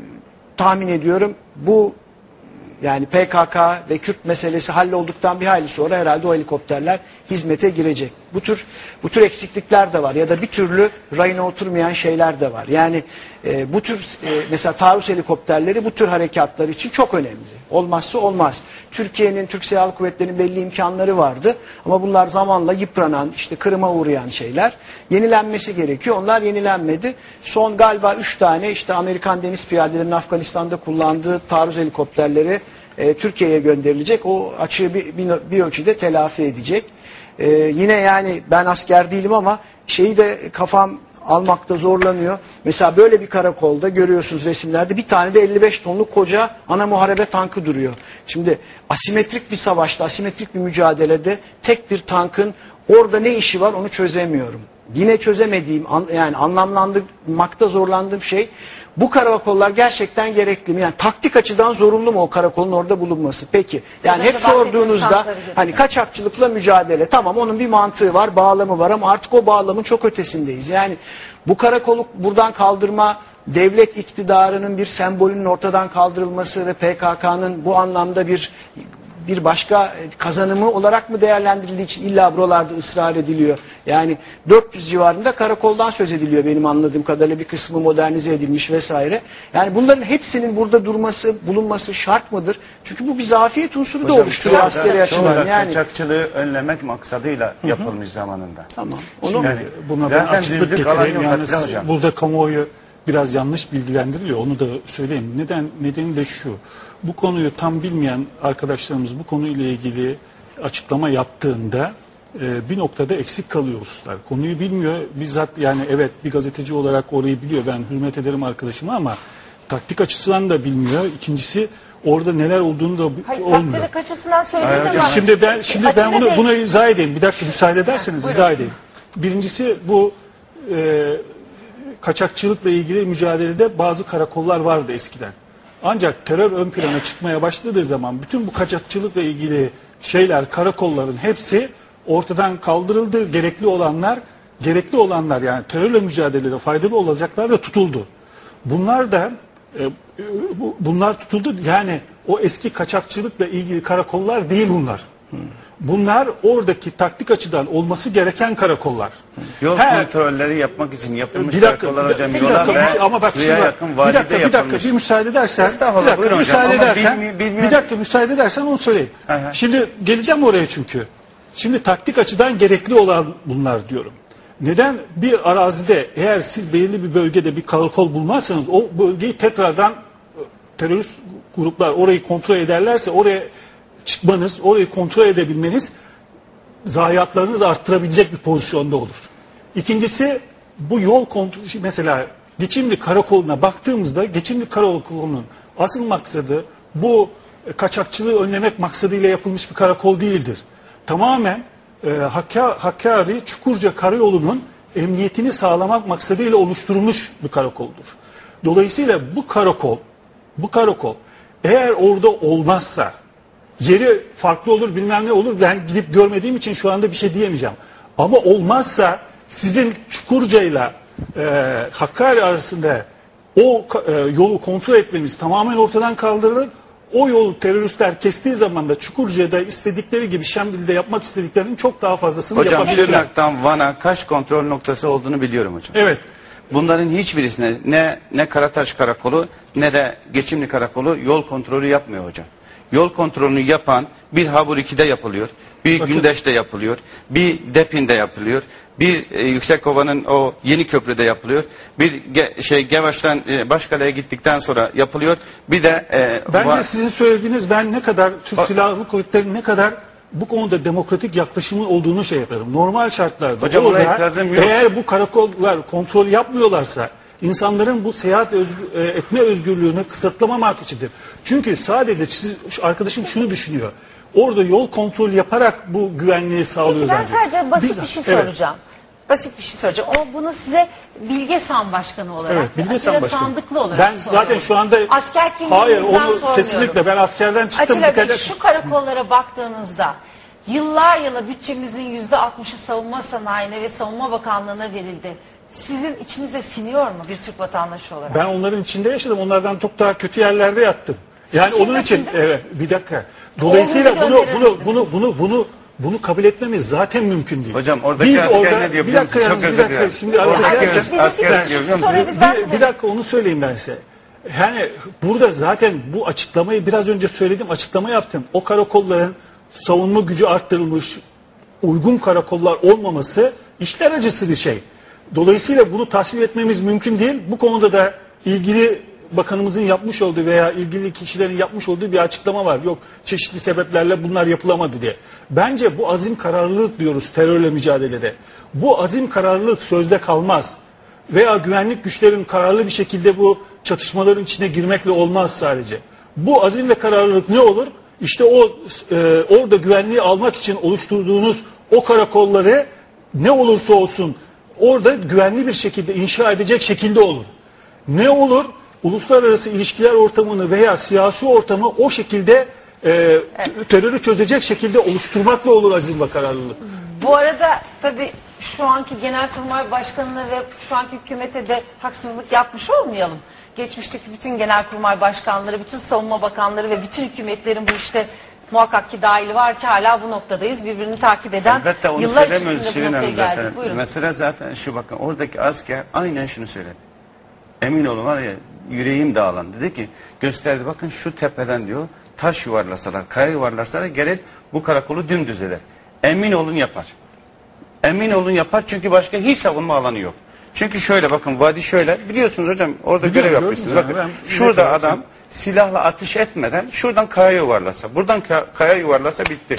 tahmin ediyorum bu yani P K K ve Kürt meselesi hallolduktan bir hayli sonra herhalde o helikopterler hizmete girecek. Bu tür bu tür eksiklikler de var ya da bir türlü rayına oturmayan şeyler de var. Yani e, bu tür e, mesela taarruz helikopterleri bu tür harekatlar için çok önemli. Olmazsa olmaz. Türkiye'nin, Türk Silahlı Kuvvetleri'nin belli imkanları vardı ama bunlar zamanla yıpranan, işte kırıma uğrayan şeyler. Yenilenmesi gerekiyor. Onlar yenilenmedi. Son galiba üç tane işte Amerikan deniz piyadelerinin Afganistan'da kullandığı taarruz helikopterleri e, Türkiye'ye gönderilecek. O açığı bir, bir, bir ölçüde telafi edecek. E, yine yani ben asker değilim ama şeyi de kafam almakta zorlanıyor. Mesela böyle bir karakolda görüyorsunuz resimlerde bir tane de elli beş tonluk koca ana muharebe tankı duruyor. Şimdi asimetrik bir savaşta, asimetrik bir mücadelede tek bir tankın orada ne işi var onu çözemiyorum. Yine çözemediğim, yani anlamlandırmakta zorlandığım şey, bu karakollar gerçekten gerekli mi? Yani taktik açıdan zorunlu mu o karakolun orada bulunması? Peki. Yani hep sorduğunuzda hani kaçakçılıkla mücadele, tamam onun bir mantığı var, bağlamı var ama artık o bağlamın çok ötesindeyiz. Yani bu karakolu buradan kaldırma, devlet iktidarının bir sembolünün ortadan kaldırılması ve P K K'nın bu anlamda bir bir başka kazanımı olarak mı değerlendirildiği için illa buralarda ısrar ediliyor. Yani dört yüz civarında karakoldan söz ediliyor benim anladığım kadarıyla, bir kısmı modernize edilmiş vesaire. Yani bunların hepsinin burada durması, bulunması şart mıdır? Çünkü bu bir zafiyet unsuru Hocam, da oluşturuyor askeri açıdan. Yani kaçakçılığı önlemek maksadıyla yapılmış Hı -hı. zamanında. Tamam. Onu yani buna ben açıklık getireyim. Yani burada kamuoyu biraz yanlış bilgilendiriliyor. Onu da söyleyeyim. Neden nedeni de şu. Bu konuyu tam bilmeyen arkadaşlarımız bu konuyla ilgili açıklama yaptığında e, bir noktada eksik kalıyor uluslar. Konuyu bilmiyor. Bizzat yani evet bir gazeteci olarak orayı biliyor. Ben hürmet ederim arkadaşıma ama taktik açısından da bilmiyor. İkincisi orada neler olduğunu da Hayır, olmuyor. taktik açısından söyledim ama. Şimdi ben şimdi ben Atilla bunu Bey- buna izah edeyim. Bir dakika müsaade ederseniz Buyurun. izah edeyim. Birincisi bu e, kaçakçılıkla ilgili mücadelede bazı karakollar vardı eskiden. Ancak terör ön plana çıkmaya başladığı zaman bütün bu kaçakçılıkla ilgili şeyler, karakolların hepsi ortadan kaldırıldı. Gerekli olanlar, gerekli olanlar yani terörle mücadelede faydalı olacaklar da tutuldu. Bunlar da e, bu- bunlar tutuldu. Yani o eski kaçakçılıkla ilgili karakollar değil bunlar. Bunlar oradaki taktik açıdan olması gereken karakollar. Yol He, kontrolleri yapmak için yapılmış bir dakika, karakollar bir, hocam. bir Yola dakika, ve bir- ama bak suya şimdi bak, yakın bir vadide dakika, bir dakika, yapılmış. bir müsaade edersen, Estağfurullah, bir dakika, buyurun hocam, müsaade ama edersen, bilmi- bilmiyorum. bir dakika müsaade edersen onu söyleyeyim. Hay hay. Şimdi geleceğim oraya çünkü. Şimdi taktik açıdan gerekli olan bunlar diyorum. Neden? Bir arazide eğer siz belirli bir bölgede bir karakol bulmazsanız o bölgeyi tekrardan e, terörist gruplar orayı kontrol ederlerse oraya çıkmanız, orayı kontrol edebilmeniz zayiatlarınızı arttırabilecek bir pozisyonda olur. İkincisi bu yol kontrolü mesela Geçimli Karakolu'na baktığımızda Geçimli Karakolu'nun asıl maksadı bu e, kaçakçılığı önlemek maksadıyla yapılmış bir karakol değildir. Tamamen e, Hakka- Hakkari Çukurca Karayolu'nun emniyetini sağlamak maksadıyla oluşturulmuş bir karakoldur. Dolayısıyla bu karakol bu karakol eğer orada olmazsa yeri farklı olur bilmem ne olur ben gidip görmediğim için şu anda bir şey diyemeyeceğim. Ama olmazsa sizin Çukurca'yla e, Hakkari arasında o e, yolu kontrol etmeniz tamamen ortadan kaldırılır. O yolu teröristler kestiği zaman da Çukurca'da istedikleri gibi Şemdil'de yapmak istediklerinin çok daha fazlasını Hocam yapabilirler. Şırnak'tan Van'a kaç kontrol noktası olduğunu biliyorum hocam. Evet. Bunların hiçbirisine ne ne Karataş Karakolu ne de Geçimli Karakolu yol kontrolü yapmıyor hocam. Yol kontrolünü yapan bir Habur iki'de yapılıyor, bir Bakın. Gündeş'te yapılıyor, bir Depin'de yapılıyor, bir e, Yüksekova'nın o yeni köprüde yapılıyor, bir ge, şey Gevaş'tan e, Başkale'ye gittikten sonra yapılıyor, bir de e, Bence Va- sizin söylediğiniz ben ne kadar Türk O- Silahlı Kuvvetleri'nin ne kadar bu konuda demokratik yaklaşımın olduğunu şey yaparım. Normal şartlarda Hocam, orada buna itirazım yok. eğer bu karakollar kontrol yapmıyorlarsa insanların bu seyahat özgü- e, etme özgürlüğünü kısıtlamamak içindir. Çünkü sadece siz, şu arkadaşım şunu düşünüyor. Orada yol kontrol yaparak bu güvenliği sağlıyor Peki ben zannediyor. sadece basit Biz- bir şey evet. soracağım. Basit bir şey soracağım. Ama bunu size Bilgesan Başkanı olarak, Evet, Bilgesan Atilla Başkanı. Sandıklı olarak Ben soruyorum. zaten şu anda Asker kimliğinizden hayır onu sormuyorum. kesinlikle ben askerden çıktım. Atilla bir Bey kere- şu karakollara baktığınızda yıllar yılı bütçemizin yüzde altmışı savunma sanayine ve savunma bakanlığına verildi. Sizin içinize siniyor mu bir Türk vatandaşı olarak? Ben onların içinde yaşadım. Onlardan çok daha kötü yerlerde yattım. Yani Kim onun için yaşadı? evet bir dakika. Dolayısıyla Oğlunuzu bunu gönderir bunu miydiniz? bunu bunu bunu bunu kabul etmemiz zaten mümkün değil. Hocam oradaki asker ne diyor bir biliyor dakika musun? yalnız Çok bir özür dakika dilerim. şimdi arada Oradaki girerken- asker- asker bir- diyor biliyor bir- musun? bir- ben bir, size- bir dakika onu söyleyeyim ben size. Yani burada zaten bu açıklamayı biraz önce söyledim, açıklama yaptım. O karakolların savunma gücü arttırılmış, uygun karakollar olmaması işler acısı bir şey. Dolayısıyla bunu tasvip etmemiz mümkün değil. Bu konuda da ilgili bakanımızın yapmış olduğu veya ilgili kişilerin yapmış olduğu bir açıklama var. Yok çeşitli sebeplerle bunlar yapılamadı diye. Bence bu azim kararlılık diyoruz terörle mücadelede. Bu azim kararlılık sözde kalmaz. Veya güvenlik güçlerin kararlı bir şekilde bu çatışmaların içine girmekle olmaz sadece. Bu azim ve kararlılık ne olur? İşte o e, orada güvenliği almak için oluşturduğunuz o karakolları ne olursa olsun orada güvenli bir şekilde inşa edecek şekilde olur. Ne olur? Uluslararası ilişkiler ortamını veya siyasi ortamı o şekilde e, terörü çözecek şekilde oluşturmakla olur azim ve kararlılık. Bu arada tabii şu anki Genelkurmay Başkanı'na ve şu anki hükümete de haksızlık yapmış olmayalım. Geçmişteki bütün Genelkurmay Başkanları, bütün Savunma Bakanları ve bütün hükümetlerin bu işte muhakkak ki dahili var ki hala bu noktadayız. Birbirini takip eden Elbette onu yıllar söylemiyoruz içerisinde bu Şirin noktaya Hanım geldik. zaten. Buyurun. Mesela zaten şu bakın oradaki asker aynen şunu söyledi. Emin olun var ya yüreğim dağlandı. Dedi ki gösterdi bakın şu tepeden diyor taş yuvarlasalar, kaya yuvarlasalar gelir bu karakolu dümdüz eder. Emin olun yapar. Emin olun yapar çünkü başka hiç savunma alanı yok. Çünkü şöyle bakın, vadi şöyle, biliyorsunuz hocam, orada Biliyorum, görev yapmışsınız. gördüm Bakın canım, ben şurada ne kadar adam silahla ateş etmeden şuradan kaya yuvarlasa, buradan ka- kaya yuvarlasa bitti.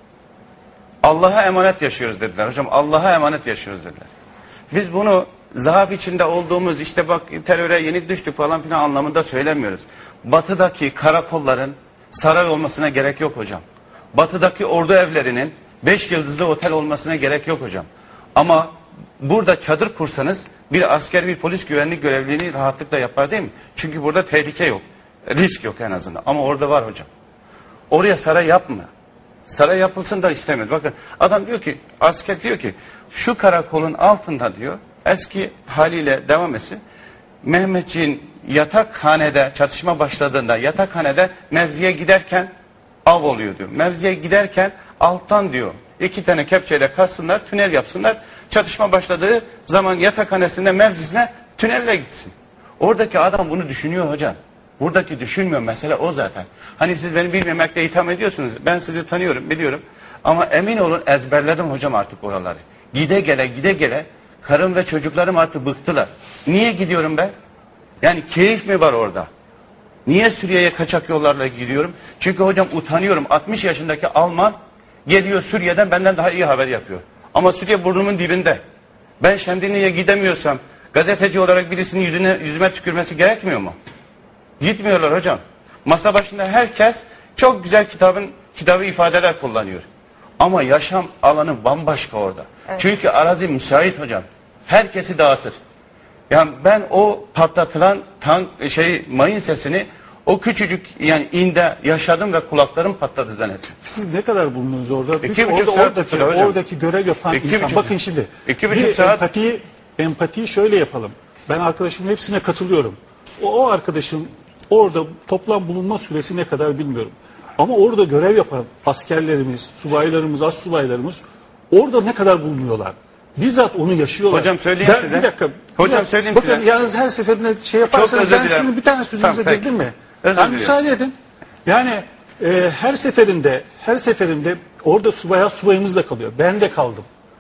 Allah'a emanet yaşıyoruz dediler hocam. Allah'a emanet yaşıyoruz dediler. Biz bunu zaaf içinde olduğumuz, işte bak teröre yenik düştük falan filan anlamında söylemiyoruz. Batıdaki karakolların saray olmasına gerek yok hocam. Batıdaki ordu evlerinin beş yıldızlı otel olmasına gerek yok hocam. Ama burada çadır kursanız bir asker, bir polis güvenlik görevliliğini rahatlıkla yapar değil mi? Çünkü burada tehlike yok. Risk yok en azından. Ama orada var hocam. Oraya saray yapma. Saray yapılsın da istemiyor. Bakın adam diyor ki, asker diyor ki şu karakolun altında diyor, eski haliyle devam etsin. Mehmetçiğin yatakhanede çatışma başladığında yatakhanede mevziye giderken av oluyor diyor. Mevziye giderken alttan diyor iki tane kepçeyle kassınlar, tünel yapsınlar. Çatışma başladığı zaman yatakhanesinde mevzisine tünelle gitsin. Oradaki adam bunu düşünüyor hocam. Buradaki düşünmüyor, mesele o zaten. Hani siz beni bilmemekle itham ediyorsunuz. Ben sizi tanıyorum, biliyorum. Ama emin olun ezberledim hocam artık oraları. Gide gele gide gele karım ve çocuklarım artık bıktılar. Niye gidiyorum ben? Yani keyif mi var orada? Niye Suriye'ye kaçak yollarla gidiyorum? Çünkü hocam utanıyorum. altmış yaşındaki Alman geliyor Suriye'den benden daha iyi haber yapıyor. Ama Suriye burnumun dibinde. Ben Şemdinli'ye gidemiyorsam gazeteci olarak birisinin yüzüne, yüzüme tükürmesi gerekmiyor mu? Gitmiyorlar hocam. Masa başında herkes çok güzel kitabın kitabı ifadeler kullanıyor. Ama yaşam alanı bambaşka orada. Evet. Çünkü arazi müsait hocam. Herkesi dağıtır. Yani ben o patlatılan tank şey mayın sesini o küçücük yani inde yaşadım ve kulaklarım patladı zannettim. Siz ne kadar bulundunuz orada? Peki, İki orada buçuk saat oradaki, hocam. oradaki görev yapan İki insan. buçuk- Bakın şimdi. İki buçuk bir saat- empatiyi, empatiyi şöyle yapalım. Ben arkadaşımın hepsine katılıyorum. O, o arkadaşın orada toplam bulunma süresi ne kadar bilmiyorum. Ama orada görev yapan askerlerimiz, subaylarımız, as subaylarımız orada ne kadar bulunuyorlar? Bizzat onu yaşıyorlar. Hocam söyleyeyim ben, size. Bir dakika. Hocam bir, söyleyeyim bakın, size. Bakın yalnız her seferinde şey yaparsanız özür ben dilerim. sizin bir tane sözünüze Tamam, girdim mi? Özür Yani diliyorum. müsaade edin. Yani e, her seferinde her seferinde orada subaya subayımız da kalıyor. Ben de kaldım.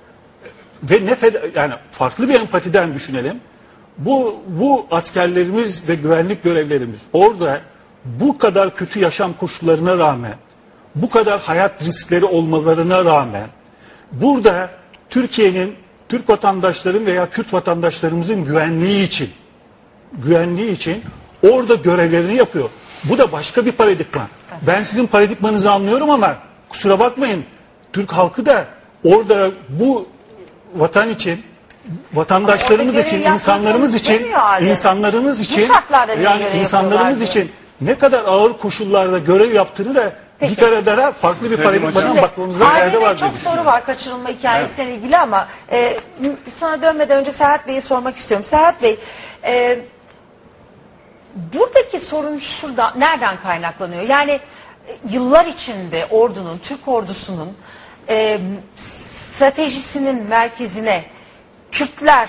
Ve ne feda, yani farklı bir empatiden düşünelim. Bu bu askerlerimiz ve güvenlik görevlerimiz orada bu kadar kötü yaşam koşullarına rağmen, bu kadar hayat riskleri olmalarına rağmen burada Türkiye'nin, Türk vatandaşların veya Kürt vatandaşlarımızın güvenliği için güvenliği için orada görevlerini yapıyor. Bu da başka bir paradigma. Ben sizin paradigmanızı anlıyorum ama kusura bakmayın, Türk halkı da orada bu vatan için, vatandaşlarımız Orada için, görev insanlarımız yapmasını için, istemiyor halde. insanlarımız Bu için, şartlarda niye yani görev insanlarımız yapıyorlar için ne kadar ağır koşullarda görev yaptığını da Peki. bir kere daha farklı bir Söyleyeyim paradigmadan hocam. bakmamızda fayda Ailede var diye çok düşünüyorum. soru var kaçırılma hikayesiyle ilgili ama e, sana dönmeden önce Serhat Bey'e sormak istiyorum. Serhat Bey, e, buradaki sorun şurada, nereden kaynaklanıyor? Yani e, yıllar içinde ordunun, Türk ordusunun e, stratejisinin merkezine Kürtler,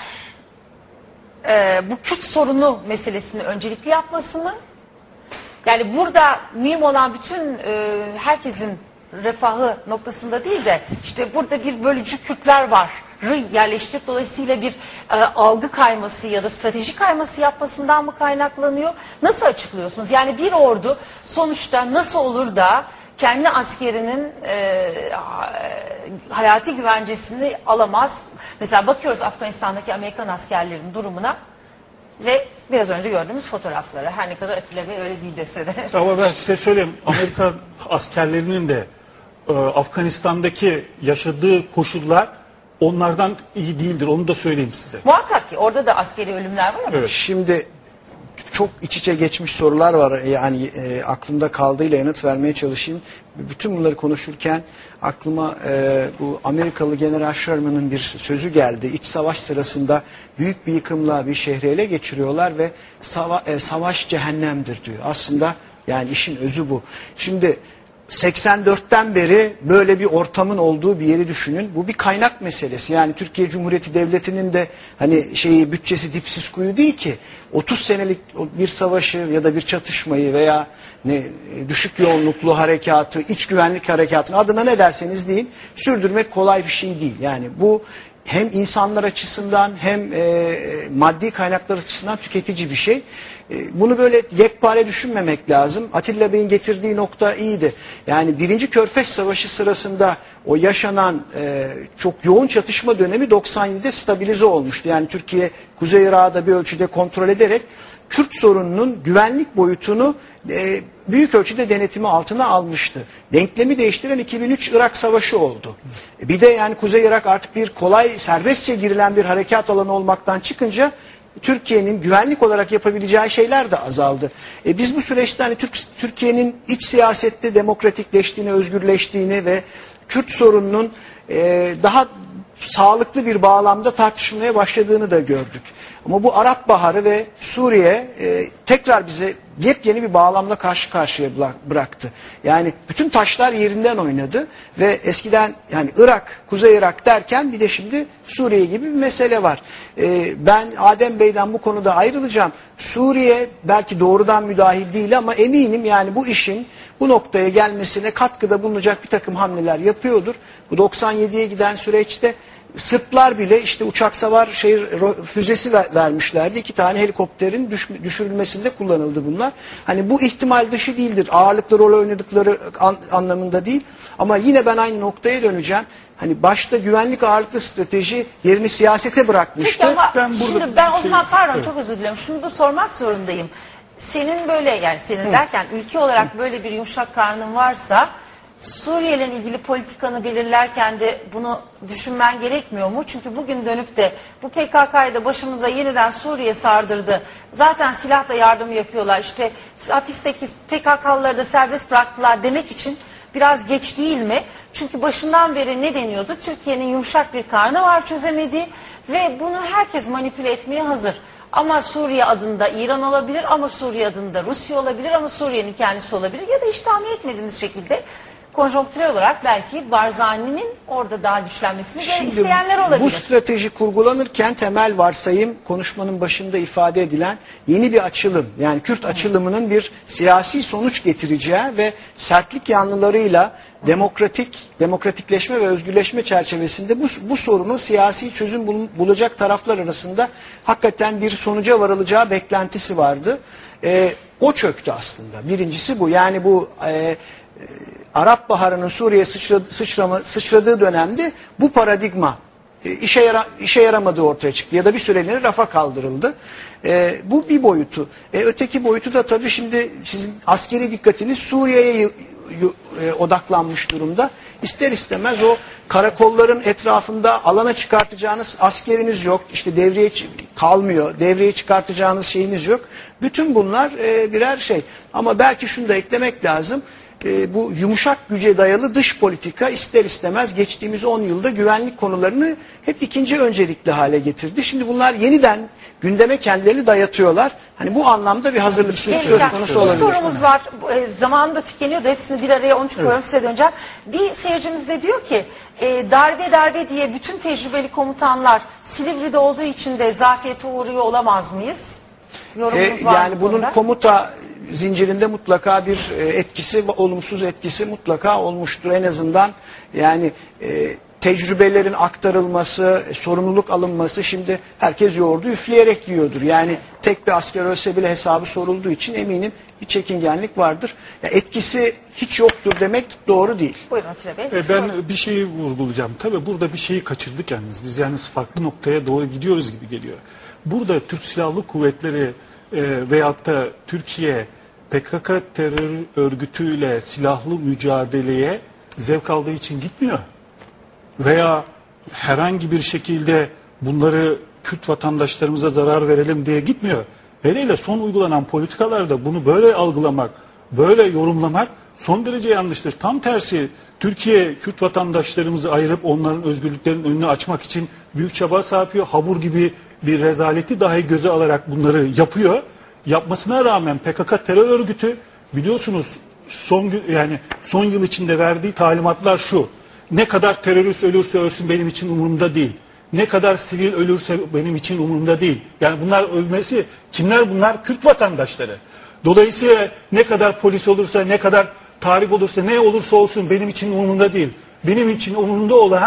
e, bu Kürt sorunu meselesini öncelikli yapması mı? Yani burada mühim olan bütün e, herkesin refahı noktasında değil de işte burada bir bölücü Kürtler var yerleştirip dolayısıyla bir e, algı kayması ya da strateji kayması yapmasından mı kaynaklanıyor? Nasıl açıklıyorsunuz? Yani bir ordu sonuçta nasıl olur da kendi askerinin e, hayati güvencesini alamaz? Mesela bakıyoruz Afganistan'daki Amerikan askerlerinin durumuna ve biraz önce gördüğümüz fotoğraflara. Her ne kadar Atilla Bey öyle değil dese de. Ama ben size söyleyeyim, Amerikan askerlerinin de e, Afganistan'daki yaşadığı koşullar onlardan iyi değildir. Onu da söyleyeyim size. Muhakkak ki orada da askeri ölümler var ama. Evet. Şimdi çok iç içe geçmiş sorular var. Yani e, aklımda kaldığıyla yanıt vermeye çalışayım. Bütün bunları konuşurken aklıma e, bu Amerikalı General Sherman'ın bir sözü geldi. İç savaş sırasında büyük bir yıkımla bir şehri ele geçiriyorlar ve sava e, savaş cehennemdir diyor. Aslında yani işin özü bu. Şimdi seksen dörtten beri böyle bir ortamın olduğu bir yeri düşünün. Bu bir kaynak meselesi. Yani Türkiye Cumhuriyeti Devleti'nin de hani şeyi bütçesi dipsiz kuyu değil ki. otuz senelik bir savaşı ya da bir çatışmayı veya ne düşük yoğunluklu harekatı, iç güvenlik harekatının adına ne derseniz deyin sürdürmek kolay bir şey değil. Yani bu hem insanlar açısından hem e, maddi kaynaklar açısından tüketici bir şey. E, bunu böyle yekpare düşünmemek lazım. Atilla Bey'in getirdiği nokta iyiydi. Yani Birinci Körfez Savaşı sırasında o yaşanan e, çok yoğun çatışma dönemi doksan yedide stabilize olmuştu. Yani Türkiye Kuzey Irak'ı bir ölçüde kontrol ederek Kürt sorununun güvenlik boyutunu e, büyük ölçüde denetimi altına almıştı. Denklemi değiştiren iki bin üç Irak Savaşı oldu. Bir de yani Kuzey Irak artık bir kolay serbestçe girilen bir harekat alanı olmaktan çıkınca Türkiye'nin güvenlik olarak yapabileceği şeyler de azaldı. E biz bu süreçte hani Türk, Türkiye'nin iç siyasette demokratikleştiğini, özgürleştiğini ve Kürt sorununun e, daha sağlıklı bir bağlamda tartışılmaya başladığını da gördük. Ama bu Arap Baharı ve Suriye e, tekrar bize yepyeni bir bağlamla karşı karşıya bıraktı. Yani bütün taşlar yerinden oynadı ve eskiden yani Irak, Kuzey Irak derken bir de şimdi Suriye gibi bir mesele var. E, ben Adem Bey'den bu konuda ayrılacağım. Suriye belki doğrudan müdahil değil ama eminim yani bu işin bu noktaya gelmesine katkıda bulunacak bir takım hamleler yapıyordur. Bu doksan yediye giden süreçte Sırplar bile işte uçak savar şey, füzesi ver, vermişlerdi. İki tane helikopterin düş, düşürülmesinde kullanıldı bunlar. Hani bu ihtimal dışı değildir. Ağırlıklı rol oynadıkları an, anlamında değil. Ama yine ben aynı noktaya döneceğim. Hani başta güvenlik ağırlıklı strateji yerini siyasete bırakmıştı. Peki ama Ben şimdi burada ben o şey- zaman pardon Evet. çok özür dilerim. Şunu da sormak zorundayım. Senin böyle yani senin derken ülke olarak böyle bir yumuşak karnın varsa Suriye ile ilgili politikanı belirlerken de bunu düşünmen gerekmiyor mu? Çünkü bugün dönüp de bu P K K'yı da başımıza yeniden Suriye sardırdı. Zaten silahla yardım yapıyorlar. İşte hapisteki P K K'lıları da serbest bıraktılar demek için biraz geç değil mi? Çünkü başından beri ne deniyordu? Türkiye'nin yumuşak bir karnı var çözemediği ve bunu herkes manipüle etmeye hazır. Ama Suriye adında İran olabilir, ama Suriye adında Rusya olabilir, ama Suriye'nin kendisi olabilir ya da hiç tahmin etmediğimiz şekilde konjonktürel olarak belki Barzani'nin orada daha güçlenmesini Şimdi isteyenler olabilir. bu strateji kurgulanırken temel varsayım konuşmanın başında ifade edilen yeni bir açılım, yani Kürt açılımının bir siyasi sonuç getireceği ve sertlik yanlılarıyla demokratik demokratikleşme ve özgürleşme çerçevesinde bu, bu sorunun siyasi çözüm bul, bulacak taraflar arasında hakikaten bir sonuca varılacağı beklentisi vardı. Ee, o çöktü aslında. Birincisi bu. Yani bu e, Arap Baharı'nın Suriye sıçradı, sıçrama, sıçradığı dönemde bu paradigma e, işe, yara, işe yaramadığı ortaya çıktı ya da bir süreliğine rafa kaldırıldı. E, bu bir boyutu. E, öteki boyutu da tabii şimdi sizin askeri dikkatiniz Suriye'ye e, odaklanmış durumda. İster istemez o karakolların etrafında alana çıkartacağınız askeriniz yok. İşte devreye kalmıyor. Devreye çıkartacağınız şeyiniz yok. Bütün bunlar e, birer şey. Ama belki şunu da eklemek lazım. E, bu yumuşak güce dayalı dış politika ister istemez geçtiğimiz on yılda güvenlik konularını hep ikinci öncelikli hale getirdi. Şimdi bunlar yeniden gündeme kendilerini dayatıyorlar. Hani bu anlamda bir hazırlıksızlık söz Bir konusu olabilir. sorumuz var. E, zamanında tükeniyordu. Hepsini bir araya onun için koyuyorum, size döneceğim. Bir seyircimiz de diyor ki e, darbe darbe diye bütün tecrübeli komutanlar Silivri'de olduğu için de zafiyete uğruyor olamaz mıyız? Yorumunuz E, var yani mı bunun konuda? komuta zincirinde mutlaka bir e, etkisi, olumsuz etkisi mutlaka olmuştur. En azından yani e, tecrübelerin aktarılması, e, sorumluluk alınması, şimdi herkes yoğurdu üfleyerek yiyordur. Yani tek bir asker ölse bile hesabı sorulduğu için eminim bir çekingenlik vardır. Ya etkisi hiç yoktur demek doğru değil. Buyurun Atilla Bey. E, Ben bir şeyi vurgulayacağım. Tabii burada bir şeyi kaçırdık yalnız. Biz yani farklı noktaya doğru gidiyoruz gibi geliyor. Burada Türk Silahlı Kuvvetleri e, veyahut da Türkiye P K K terör örgütüyle silahlı mücadeleye zevk aldığı için gitmiyor. Veya herhangi bir şekilde bunları Kürt vatandaşlarımıza zarar verelim diye gitmiyor. Hele hele son uygulanan politikalarda bunu böyle algılamak, böyle yorumlamak son derece yanlıştır. Tam tersi Türkiye Kürt vatandaşlarımızı ayırıp onların özgürlüklerinin önünü açmak için büyük çaba sarf yapıyor. Habur gibi bir rezaleti dahi göze alarak bunları yapıyor. Yapmasına rağmen P K K terör örgütü biliyorsunuz son yani son yıl içinde verdiği talimatlar şu: ne kadar terörist ölürse ölsün benim için umurumda değil. Ne kadar sivil ölürse benim için umurumda değil. Yani bunlar ölmesi, kimler bunlar? Kürt vatandaşları. Dolayısıyla ne kadar polis olursa, ne kadar tahrip olursa, ne olursa olsun benim için umurumda değil. Benim için umurumda olan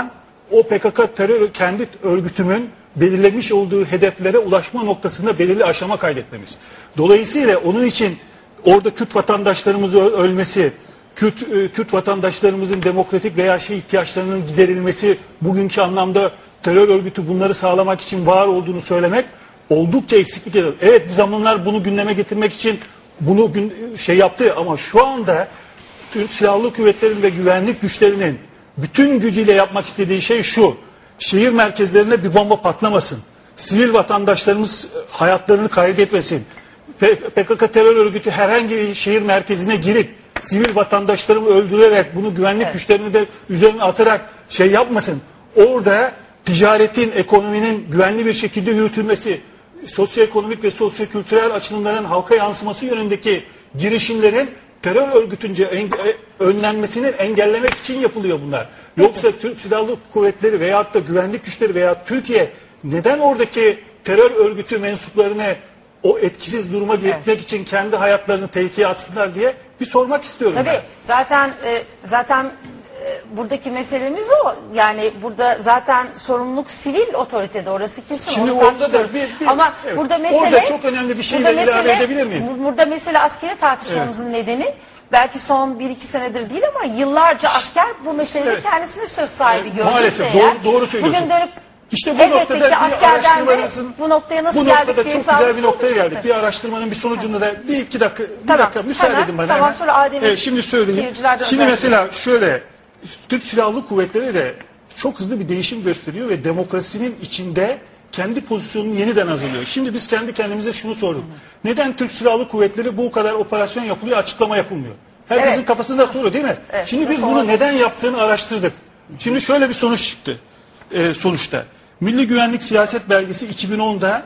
o P K K terör kendi örgütümün belirlemiş olduğu hedeflere ulaşma noktasında belirli aşama kaydetmemiz. Dolayısıyla onun için orada Kürt vatandaşlarımızın ölmesi, Kürt, Kürt vatandaşlarımızın demokratik veya şey ihtiyaçlarının giderilmesi, bugünkü anlamda terör örgütü bunları sağlamak için var olduğunu söylemek oldukça eksiklik eder. Evet, bir zamanlar bunu gündeme getirmek için bunu gün, şey yaptı ama şu anda Türk Silahlı Kuvvetleri'nin ve güvenlik güçlerinin bütün gücüyle yapmak istediği şey şu: şehir merkezlerine bir bomba patlamasın, sivil vatandaşlarımız hayatlarını kaybetmesin, P K K terör örgütü herhangi bir şehir merkezine girip sivil vatandaşlarımı öldürerek bunu güvenlik evet. güçlerini de üzerine atarak şey yapmasın. Orada ticaretin, ekonominin güvenli bir şekilde yürütülmesi, sosyoekonomik ve sosyokültürel açılımların halka yansıması yönündeki girişimlerin terör örgütünce enge önlenmesini engellemek için yapılıyor bunlar. Yoksa Türk Silahlı Kuvvetleri veyahut da güvenlik güçleri veya Türkiye neden oradaki terör örgütü mensuplarını o etkisiz duruma getirmek evet. için kendi hayatlarını tehlikeye atsınlar diye bir sormak istiyorum. Tabii ben. zaten e, zaten e, buradaki meselemiz o. Yani burada zaten sorumluluk sivil otoritede, orası kesin. Şimdi onu orada da bir, bir ama evet, burada mesele orada çok önemli bir şeyle ilave mesele, edebilir miyim? Burada mesele askeri tartışmamızın evet. nedeni belki son bir iki senedir değil ama yıllarca asker bu meselede evet. kendisini söz sahibi evet, gördü. Maalesef doğru, doğru söylüyorsun. Bugün dönüp İşte bu noktada bir araştırmanızın bu noktaya nasıl bu geldik noktada diye çok güzel bir noktaya sorun. geldik. Bir araştırmanın bir sonucunda da bir iki dakika bir tamam, dakika müsaade hemen, edin bana. Tamam, sonra Adem'in evet, şimdi söyleyeyim. Şimdi mesela şöyle, Türk Silahlı Kuvvetleri de çok hızlı bir değişim gösteriyor ve demokrasinin içinde kendi pozisyonunu yeniden hazırlıyor. Şimdi biz kendi kendimize şunu sorduk. Neden Türk Silahlı Kuvvetleri bu kadar operasyon yapılıyor, açıklama yapılmıyor? Herkesin evet. kafasında soru değil mi? Evet, şimdi biz bunu neden yaptığını araştırdık. Şimdi şöyle bir sonuç çıktı e, sonuçta. Milli Güvenlik Siyaset Belgesi iki bin onda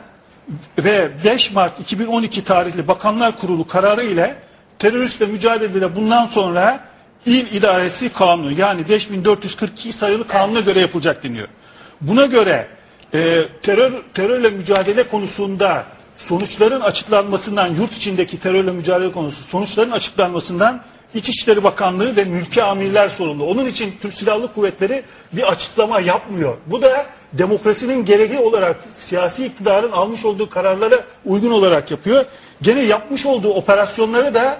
ve beş Mart iki bin on iki tarihli Bakanlar Kurulu kararı ile teröristle mücadelede bundan sonra İl İdaresi Kanunu, yani beş bin dört yüz kırk iki sayılı kanuna göre yapılacak deniyor. Buna göre e, terör terörle mücadele konusunda sonuçların açıklanmasından, yurt içindeki terörle mücadele konusu sonuçların açıklanmasından İçişleri Bakanlığı ve mülki amirler sorumlu. Onun için Türk Silahlı Kuvvetleri bir açıklama yapmıyor. Bu da demokrasinin gereği olarak siyasi iktidarın almış olduğu kararlara uygun olarak yapıyor. Gene yapmış olduğu operasyonları da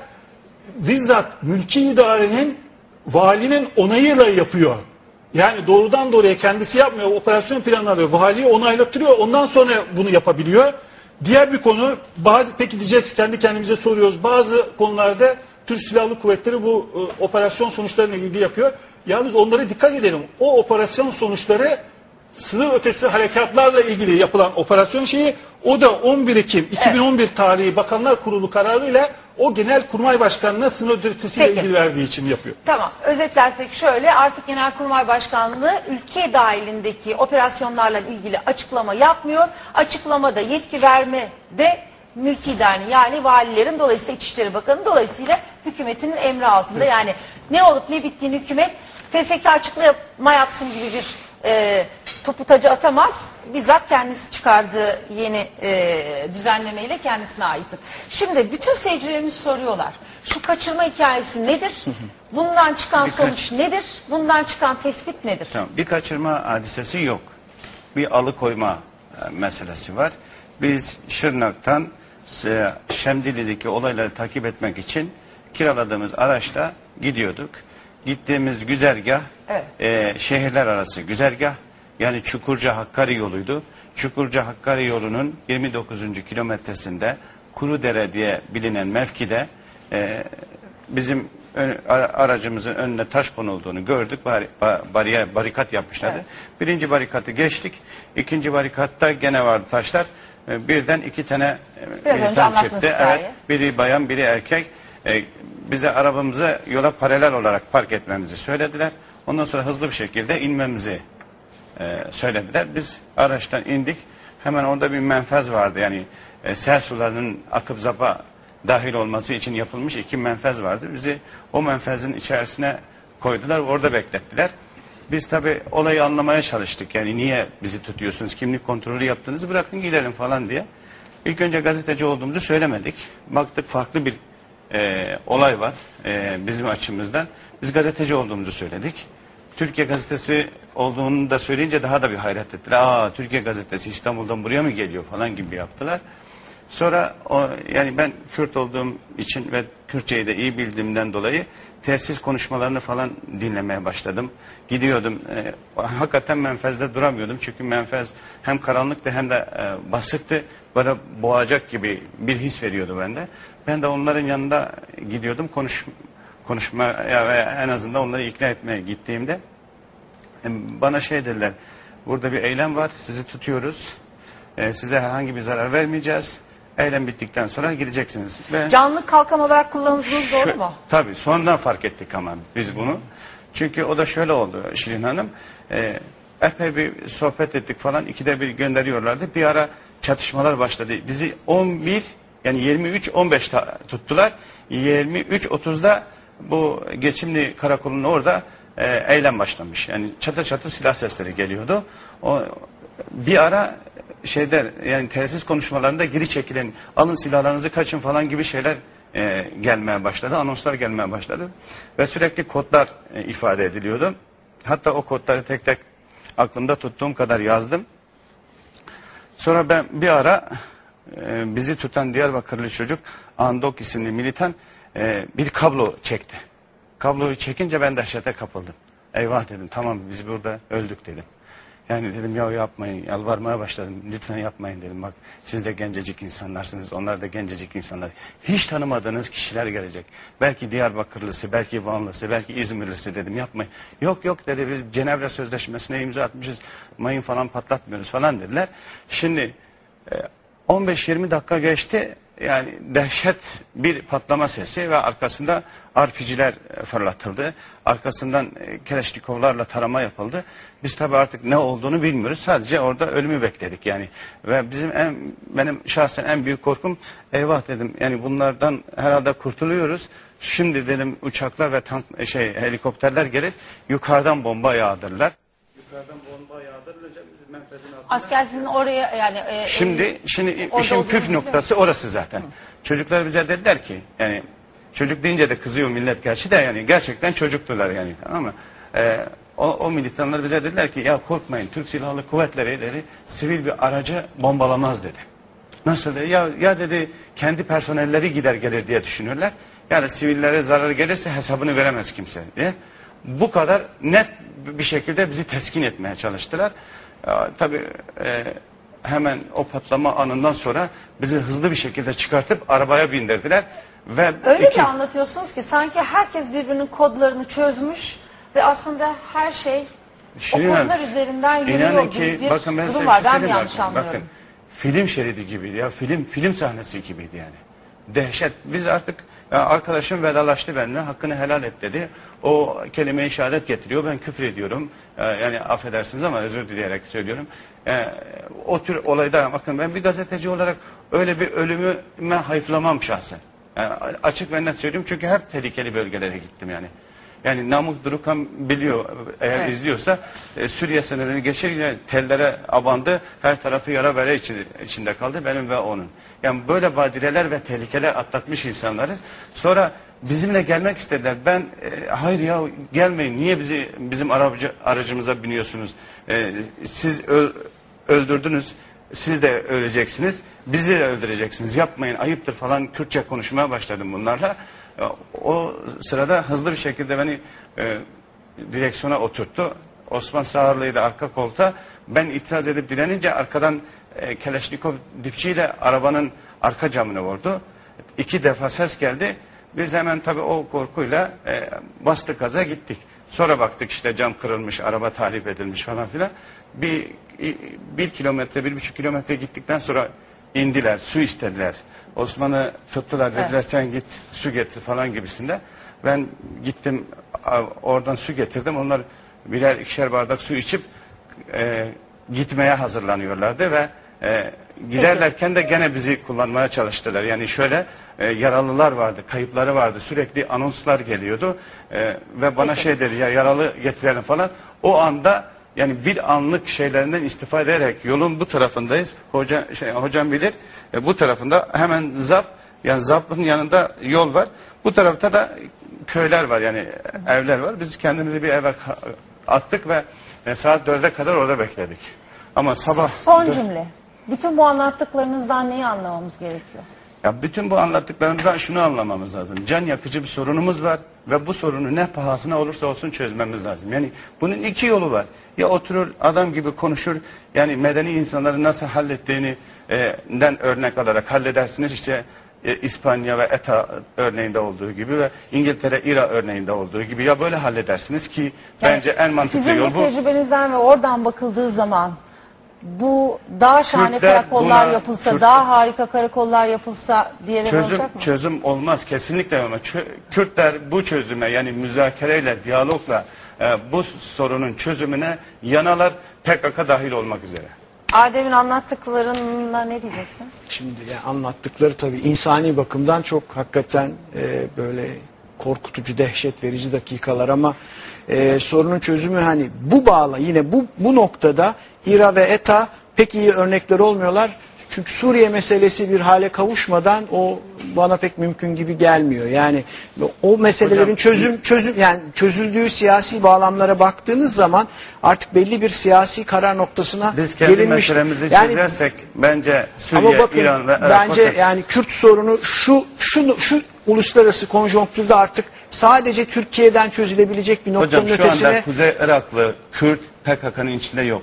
bizzat mülki idarenin, valinin onayıyla yapıyor. Yani doğrudan doğruya kendisi yapmıyor. Operasyon planını alıyor. Valiyi onaylattırıyor. Ondan sonra bunu yapabiliyor. Diğer bir konu, bazı peki diyeceğiz, kendi kendimize soruyoruz. Bazı konularda Türk Silahlı Kuvvetleri bu e, operasyon sonuçlarıyla ilgili yapıyor. Yalnız onlara dikkat edelim. O operasyon sonuçları sınır ötesi harekatlarla ilgili yapılan operasyon şeyi, o da on bir Ekim iki bin on bir evet. tarihi Bakanlar Kurulu kararıyla o Genelkurmay Başkanı'na sınır ötesiyle ilgili verdiği için yapıyor. Tamam, özetlersek şöyle, artık Genelkurmay Başkanlığı ülke dahilindeki operasyonlarla ilgili açıklama yapmıyor. Açıklamada yetki verme de mülki idarenin, yani valilerin, dolayısıyla İçişleri Bakanı, dolayısıyla hükümetinin emri altında. Evet. Yani ne olup ne bittiğini hükümet F S K açıklama yapsın gibi bir e, topu tacı atamaz. Bizzat kendisi çıkardığı yeni e, düzenlemeyle kendisine aittir. Şimdi bütün seyircilerimiz soruyorlar. Şu kaçırma hikayesi nedir? Bundan çıkan bir sonuç kaç... nedir? Bundan çıkan tespit nedir? Tamam, bir kaçırma hadisesi yok. Bir alıkoyma e, meselesi var. Biz Şırnak'tan e, Şemdinli'deki olayları takip etmek için kiraladığımız araçla gidiyorduk. Gittiğimiz güzergah evet. e, şehirler arası güzergah, yani Çukurca-Hakkari yoluydu. Çukurca-Hakkari yolunun yirmi dokuzuncu kilometresinde Kurudere diye bilinen mevkide e, bizim ön, aracımızın önüne taş konulduğunu gördük. Bar, bar, bariyer, barikat yapmışlardı. Evet. Birinci barikatı geçtik. İkinci barikatta gene vardı taşlar. E, birden iki tane militan çıktı. Evet, biri bayan, biri erkek. E, bize arabamızı yola paralel olarak park etmemizi söylediler. Ondan sonra hızlı bir şekilde inmemizi e, söylediler. Biz araçtan indik. Hemen orada bir menfez vardı. Yani e, sel sularının akıp zapa dahil olması için yapılmış iki menfez vardı. Bizi o menfezin içerisine koydular. Orada beklettiler. Biz tabii olayı anlamaya çalıştık. Yani niye bizi tutuyorsunuz? Kimlik kontrolü yaptınız, bırakın gidelim falan diye. İlk önce gazeteci olduğumuzu söylemedik. Baktık farklı bir e, olay var e, bizim açımızdan. Biz gazeteci olduğumuzu söyledik. Türkiye Gazetesi olduğunu da söyleyince daha da bir hayret ettiler. Aa, Türkiye Gazetesi İstanbul'dan buraya mı geliyor falan gibi yaptılar. Sonra o, yani ben Kürt olduğum için ve Kürtçeyi de iyi bildiğimden dolayı tesis konuşmalarını falan dinlemeye başladım. Gidiyordum. E, hakikaten menfezde duramıyordum. Çünkü menfez hem karanlıktı hem de e, basıktı. Bana boğacak gibi bir his veriyordu bende. Ben de onların yanında gidiyordum. Konuş, konuşmaya ve en azından onları ikna etmeye gittiğimde e, bana şey dediler. Burada bir eylem var. Sizi tutuyoruz. E, size herhangi bir zarar vermeyeceğiz. Eylem bittikten sonra gideceksiniz. Ve Canlı kalkan olarak kullanıldığınız doğru Şu, mu? tabii sonradan fark ettik ama biz bunu. Çünkü o da şöyle oldu Şirin Hanım. E, epey bir sohbet ettik falan. İkide bir gönderiyorlardı. Bir ara çatışmalar başladı. Bizi on bir yani yirmi üç on beş tuttular. yirmi üç otuzda bu Geçimli Karakolu'nun orada e, eylem başlamış. Yani çatı çatı silah sesleri geliyordu. O bir ara şeyler yani tesis konuşmalarında geri çekilen, alın silahlarınızı kaçın falan gibi şeyler e, gelmeye başladı. Anonslar gelmeye başladı. Ve sürekli kodlar e, ifade ediliyordu. Hatta o kodları tek tek aklımda tuttuğum kadar yazdım. Sonra ben bir ara e, bizi tutan Diyarbakırlı çocuk Andok isimli militan e, bir kablo çekti. Kabloyu çekince ben dehşete kapıldım. Eyvah dedim, tamam biz burada öldük dedim. Yani dedim ya yapmayın, yalvarmaya başladım. Lütfen yapmayın dedim. Bak siz de gencecik insanlarsınız. Onlar da gencecik insanlar. Hiç tanımadığınız kişiler gelecek. Belki Diyarbakırlısı, belki Vanlısı, belki İzmirlisi dedim. Yapmayın. Yok yok dedi, biz Cenevre Sözleşmesi'ne imza atmışız. Mayın falan patlatmıyoruz falan dediler. Şimdi on beş yirmi dakika geçti. Yani dehşet bir patlama sesi ve arkasında R P G'ler fırlatıldı. Arkasından Keleşnikovlarla tarama yapıldı. Biz tabii artık ne olduğunu bilmiyoruz. Sadece orada ölümü bekledik yani. Ve bizim en, benim şahsen en büyük korkum, eyvah dedim. Yani bunlardan herhalde kurtuluyoruz. Şimdi dedim uçaklar ve tank, şey helikopterler gelir, yukarıdan bomba yağdırırlar. Yukarıdan bomba yağdırılınca bizim menfezin altında. Asker sizin oraya yani. E, Şimdi şimdi işin püf noktası orası zaten. Hı. Çocuklar bize dediler ki yani. Çocuk deyince de kızıyor millet gerçi de yani gerçekten çocuktular yani, tamam mı? Ee, o, o militanlar bize dediler ki ya korkmayın, Türk Silahlı Kuvvetleri dedi, sivil bir aracı bombalamaz dedi. Nasıl dedi? Ya, ya dedi kendi personelleri gider gelir diye düşünürler. Yani sivillere zarar gelirse hesabını veremez kimse diye. Bu kadar net bir şekilde bizi teskin etmeye çalıştılar. Ya, tabii e, hemen o patlama anından sonra bizi hızlı bir şekilde çıkartıp arabaya bindirdiler. Ve öyle iki... bir anlatıyorsunuz ki sanki herkes birbirinin kodlarını çözmüş ve aslında her şey Şirin o kodlar üzerinden yürüyor gibi bir bakın ben durum var. Ben bakın, yanlış anlıyorum. Bakın, film şeridi gibiydi ya, film film sahnesi gibiydi yani. Dehşet. Biz artık ya arkadaşım vedalaştı benimle, hakkını helal et dedi. O kelime-i şehadet getiriyor, ben küfür ediyorum. Yani affedersiniz ama özür dileyerek söylüyorum. Yani, o tür olayda bakın ben bir gazeteci olarak öyle bir ölümüme hayıflamam şahsen. Yani açık ve net söyleyeyim çünkü hep tehlikeli bölgelere gittim yani. Yani Namık Durukan biliyor eğer evet. izliyorsa e, Suriye sınırını geçirken tellere abandı, her tarafı yara bere içinde kaldı benim ve onun. Yani böyle badireler ve tehlikeler atlatmış insanlarız. Sonra bizimle gelmek istediler. Ben e, hayır ya gelmeyin, niye bizi bizim aracı, aracımıza biniyorsunuz? E, siz öl, öldürdünüz. Siz de öleceksiniz, bizi de öldüreceksiniz, yapmayın, ayıptır falan Kürtçe konuşmaya başladım bunlarla. O sırada hızlı bir şekilde beni e, direksiyona oturttu. Osman Sağırlı'ydı arka koltuğa. Ben itiraz edip direnince arkadan e, Keleşnikov dipçiyle arabanın arka camını vurdu. İki defa ses geldi. Biz hemen tabii o korkuyla e, bastık gaza gittik. Sonra baktık işte cam kırılmış, araba tahrip edilmiş falan filan. Bir, bir kilometre, bir buçuk kilometre gittikten sonra indiler, su istediler. Osman'ı tuttular, dediler evet. sen git su getir falan gibisinde. Ben gittim oradan su getirdim. Onlar birer ikişer bardak su içip e, gitmeye hazırlanıyorlardı ve e, giderlerken de gene bizi kullanmaya çalıştılar. Yani şöyle e, yaralılar vardı, kayıpları vardı. Sürekli anonslar geliyordu e, ve bana Peki. şey dedi ya yaralı getirelim falan. O anda yani bir anlık şeylerinden istifade ederek yolun bu tarafındayız. Hoca, şey, hocam bilir e, bu tarafında hemen Zap, yani Zap'ın yanında yol var. Bu tarafta da köyler var yani evler var. Biz kendimizi bir eve attık ve e, saat dörde kadar orada bekledik. Ama sabah... Son cümle. Bütün bu anlattıklarınızdan neyi anlamamız gerekiyor? Ya bütün bu anlattıklarımızdan şunu anlamamız lazım. Can yakıcı bir sorunumuz var ve bu sorunu ne pahasına olursa olsun çözmemiz lazım. Yani bunun iki yolu var. Ya oturur adam gibi konuşur, yani medeni insanları nasıl hallettiğini e, den örnek alarak halledersiniz. İşte e, İspanya ve E T A örneğinde olduğu gibi ve İngiltere, İran örneğinde olduğu gibi, ya böyle halledersiniz ki yani bence en mantıklı sizin yol bu. bu. Sizin tecrübenizden ve oradan bakıldığı zaman bu daha şahane Kürtler karakollar buna- yapılsa, Kürt- daha harika karakollar yapılsa bir yere Çözüm, olacak mı? çözüm olmaz kesinlikle olmaz. Çö- Kürtler bu çözüme, yani müzakereyle, diyalogla e, bu sorunun çözümüne yanalar, P K K dahil olmak üzere. Adem'in anlattıklarına ne diyeceksiniz? Şimdi yani anlattıkları tabii insani bakımdan çok hakikaten e, böyle korkutucu, dehşet verici dakikalar ama e, sorunun çözümü hani bu bağla yine bu bu noktada İRA ve E T A pek iyi örnekler olmuyorlar. Çünkü Suriye meselesi bir hale kavuşmadan o bana pek mümkün gibi gelmiyor. Yani o meselelerin Hocam, çözüm çözüm yani çözüldüğü siyasi bağlamlara baktığınız zaman artık belli bir siyasi karar noktasına Biz kendi gelinmiş. meselemizi Yani çözersek bence Suriye, ama bakın İran ve Irak bence bakın, yani Kürt sorunu şu şu şu uluslararası konjonktürde artık sadece Türkiye'den çözülebilecek bir noktanın hocam şu ötesine. anda Kuzey Iraklı Kürt P K K'nın içinde yok.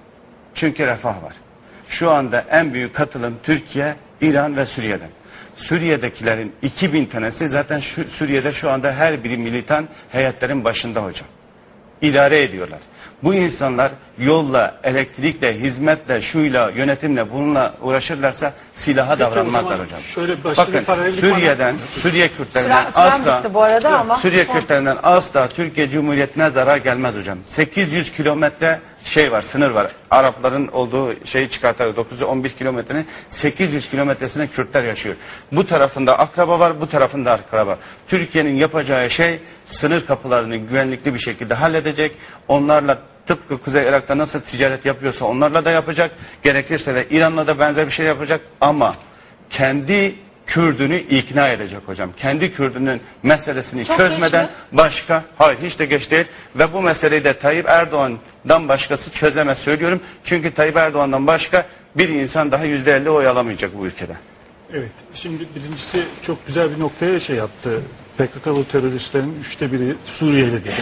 Çünkü refah var. Şu anda en büyük katılım Türkiye, İran ve Suriye'den. Suriye'dekilerin iki bin tanesi zaten şu, Suriye'de şu anda her biri militan heyetlerin başında hocam. İdare ediyorlar. Bu insanlar yolla, elektrikle, hizmetle, şuyla, yönetimle bununla uğraşırlarsa silaha Peki, o davranmazlar zaman hocam. şöyle başka bir Bakın paralellik Suriye'den, Suriye Kürtlerinden Süren- süren asla bitti bu arada ama Suriye son- Kürtlerinden asla Türkiye Cumhuriyeti'ne zarar gelmez hocam. sekiz yüz kilometre şey var, sınır var. Arapların olduğu şeyi çıkartarak dokuz yüz on bir kilometrenin sekiz yüz kilometresinde Kürtler yaşıyor. Bu tarafında akraba var, bu tarafında akraba. Türkiye'nin yapacağı şey sınır kapılarını güvenlikli bir şekilde halledecek. Onlarla tıpkı Kuzey Irak'ta nasıl ticaret yapıyorsa onlarla da yapacak. Gerekirse de İran'la da benzer bir şey yapacak ama kendi Kürdünü ikna edecek hocam. Kendi Kürdünün meselesini Çok çözmeden geç başka, hayır hiç de geç değil. Ve bu meseleyi de Tayyip Erdoğan'dan başkası çözemez söylüyorum. Çünkü Tayyip Erdoğan'dan başka bir insan daha yüzde elli oy alamayacak bu ülkede. Evet, şimdi birincisi çok güzel bir noktaya şey yaptı. P K K'lı teröristlerin üçte biri Suriyeli dedi.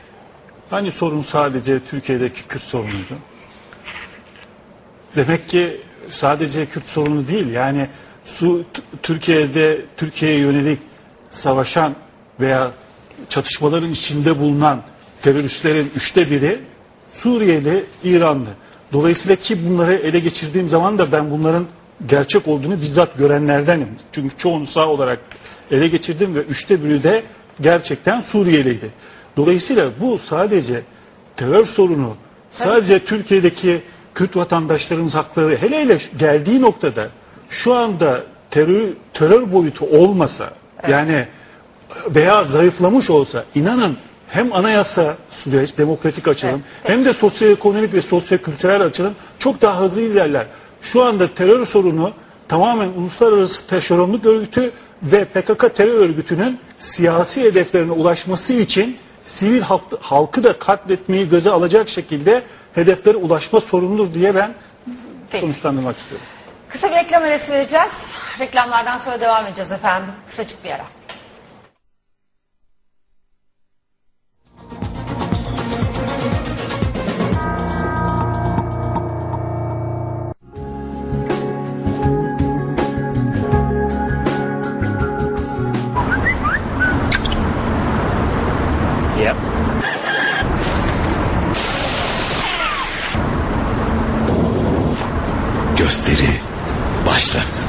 Hani sorun sadece Türkiye'deki Kürt sorunuydu. Demek ki sadece Kürt sorunu değil. Yani Su, Türkiye'de Türkiye'ye yönelik savaşan veya çatışmaların içinde bulunan teröristlerin üçte biri Suriyeli, İranlı. Dolayısıyla ki bunları ele geçirdiğim zaman da ben bunların gerçek olduğunu bizzat görenlerdenim. Çünkü çoğunu sağ olarak ele geçirdim ve üçte biri de gerçekten Suriyeliydi. Dolayısıyla bu sadece terör sorunu, sadece Türkiye'deki Kürt vatandaşlarımız hakları hele hele geldiği noktada şu anda terör, terör boyutu olmasa yani veya zayıflamış olsa inanın hem anayasa süreç, demokratik açılım Evet. hem de sosyoekonomik ve sosyokültürel açılım çok daha hızlı ilerler. Şu anda terör sorunu tamamen uluslararası taşeronluk örgütü ve P K K terör örgütünün siyasi hedeflerine ulaşması için sivil halk, halkı da katletmeyi göze alacak şekilde hedeflere ulaşma sorunudur diye ben Peki. sonuçlandırmak istiyorum. Kısa bir reklam arası vereceğiz. Reklamlardan sonra devam edeceğiz efendim. Kısacık bir ara. Yep. Gösteri başlasın.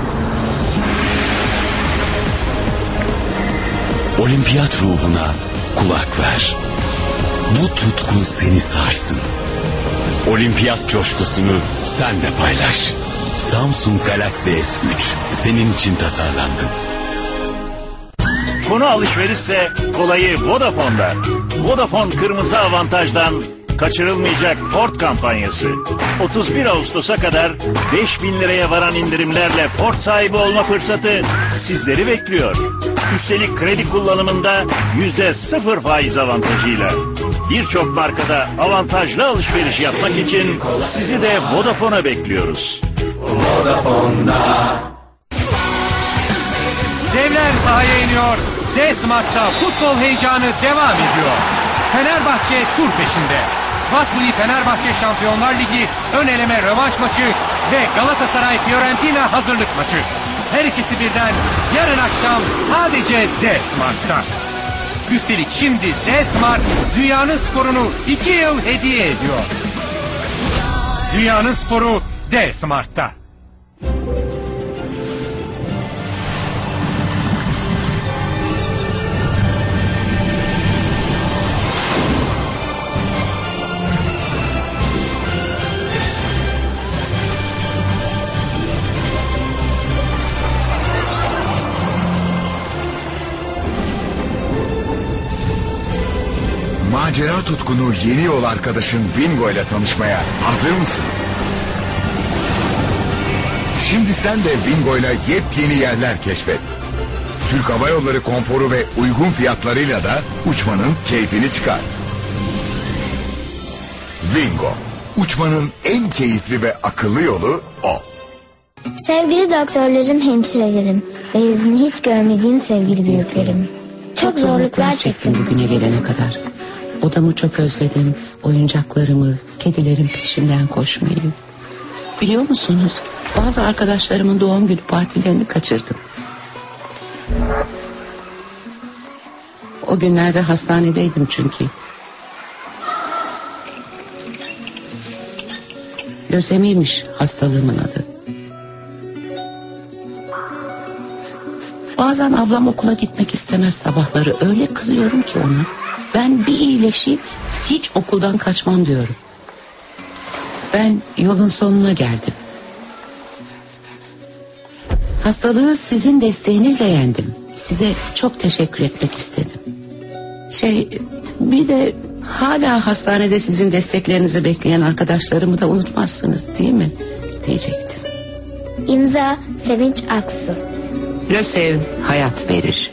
Olimpiyat ruhuna kulak ver. Bu tutkun seni sarsın. Olimpiyat coşkusunu sen de paylaş. Samsung Galaxy S üç senin için tasarlandı. Konu alışverişse kolayı Vodafone'da. Vodafone Kırmızı Avantaj'dan kaçırılmayacak Ford kampanyası. otuz bir Ağustos'a kadar beş bin liraya varan indirimlerle Ford sahibi olma fırsatı sizleri bekliyor. Üstelik kredi kullanımında yüzde sıfır faiz avantajıyla. Birçok markada avantajlı alışveriş yapmak için sizi de Vodafone'a bekliyoruz. Devler sahaya iniyor. D-Smart'ta futbol heyecanı devam ediyor. Fenerbahçe tur peşinde. Vaslui Fenerbahçe Şampiyonlar Ligi ön eleme rövanş maçı ve Galatasaray Fiorentina hazırlık maçı. Her ikisi birden yarın akşam sadece D-Smart'ta. Üstelik şimdi D-Smart dünyanın sporunu iki yıl hediye ediyor. Dünyanın sporu D-Smart'ta. Macera tutkunu yeni yol arkadaşın Wingo ile tanışmaya hazır mısın? Şimdi sen de Wingo ile yepyeni yerler keşfet. Türk Hava Yolları konforu ve uygun fiyatlarıyla da uçmanın keyfini çıkar. Wingo, uçmanın en keyifli ve akıllı yolu o. Sevgili doktorlarım, hemşirelerim ve yüzünü hiç görmediğim sevgili büyüklerim. Çok zorluklar çektim bugüne gelene kadar. Odamı çok özledim, oyuncaklarımı, kedilerin peşinden koşmayı. Biliyor musunuz, bazı arkadaşlarımın doğum günü partilerini kaçırdım. O günlerde hastanedeydim çünkü. Lösemiymiş hastalığımın adı. Bazen ablam okula gitmek istemez sabahları. Öyle kızıyorum ki ona. Ben bir iyileşeyim, hiç okuldan kaçmam diyorum. Ben yolun sonuna geldim. Hastalığı sizin desteğinizle yendim. Size çok teşekkür etmek istedim. Şey, bir de hala hastanede sizin desteklerinizi bekleyen arkadaşlarımı da unutmazsınız değil mi? Diyecektim. İmza Sevinç Aksu. Lösev hayat verir.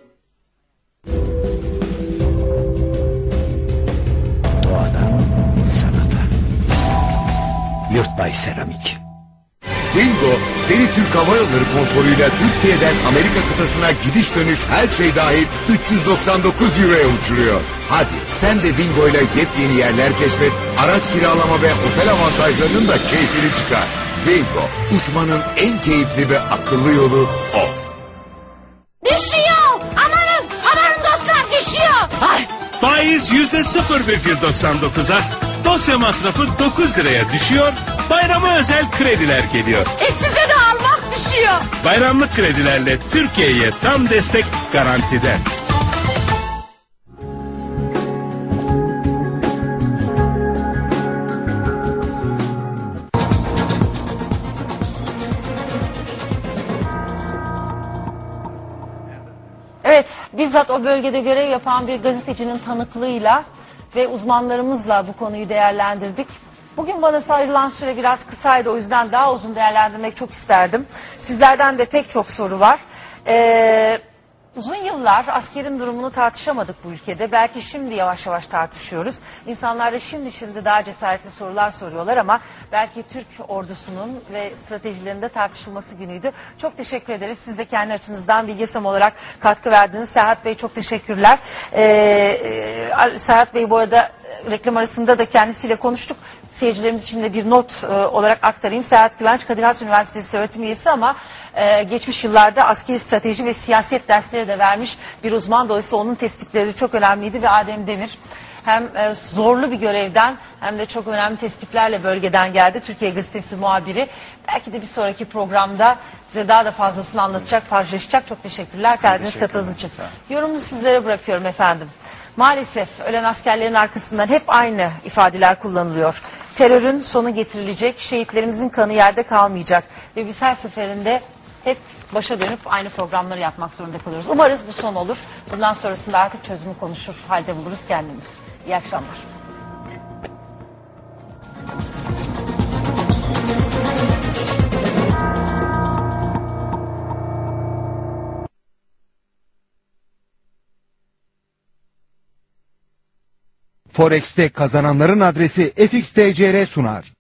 Yurtbay Seramik. Wingo, seni Türk Hava Yolları konforuyla Türkiye'den Amerika kıtasına gidiş dönüş her şey dahil üç yüz doksan dokuz euroya uçuruyor. Hadi sen de Wingo ile yepyeni yerler keşfet, araç kiralama ve otel avantajlarının da keyfini çıkar. Wingo, uçmanın en keyifli ve akıllı yolu o. Düşüyor! Amanın! Amanın dostlar düşüyor! Ay! Faiz yüzde sıfır virgül doksan dokuza, dosya masrafı dokuz liraya düşüyor, bayrama özel krediler geliyor. E size de almak düşüyor. Bayramlık kredilerle Türkiye'ye tam destek garantiden. Evet, bizzat o bölgede görev yapan bir gazetecinin tanıklığıyla ve uzmanlarımızla bu konuyu değerlendirdik. Bugün bana ayrılan süre biraz kısaydı, o yüzden daha uzun değerlendirmek çok isterdim. Sizlerden de pek çok soru var. Ee, uzun yıllar askerin durumunu tartışamadık bu ülkede. Belki şimdi yavaş yavaş tartışıyoruz. İnsanlar da şimdi şimdi daha cesaretli sorular soruyorlar ama belki Türk ordusunun ve stratejilerinde tartışılması günüydü. Çok teşekkür ederiz. Siz de kendi açınızdan Bilgesem olarak katkı verdiniz. Serhat Bey çok teşekkürler. Ee, e, Serhat Bey bu arada reklam arasında da kendisiyle konuştuk. Seyircilerimiz için de bir not e, olarak aktarayım. Serhat Güvenç, Kadir Has Üniversitesi öğretim üyesi ama e, geçmiş yıllarda askeri strateji ve siyaset dersleri de vermiş bir uzman. Dolayısıyla onun tespitleri çok önemliydi ve Adem Demir hem e, zorlu bir görevden hem de çok önemli tespitlerle bölgeden geldi. Türkiye Gazetesi muhabiri. Belki de bir sonraki programda size daha da fazlasını anlatacak, paylaşacak. Çok teşekkürler. Geldiniz, katıldığınız için. Yorumumu sizlere bırakıyorum efendim. Maalesef ölen askerlerin arkasından hep aynı ifadeler kullanılıyor. Terörün sonu getirilecek, şehitlerimizin kanı yerde kalmayacak ve biz her seferinde hep başa dönüp aynı programları yapmak zorunda kalıyoruz. Umarız bu son olur. Bundan sonrasında artık çözümü konuşur halde buluruz kendimiz. İyi akşamlar. Forex'te kazananların adresi F X T C R sunar.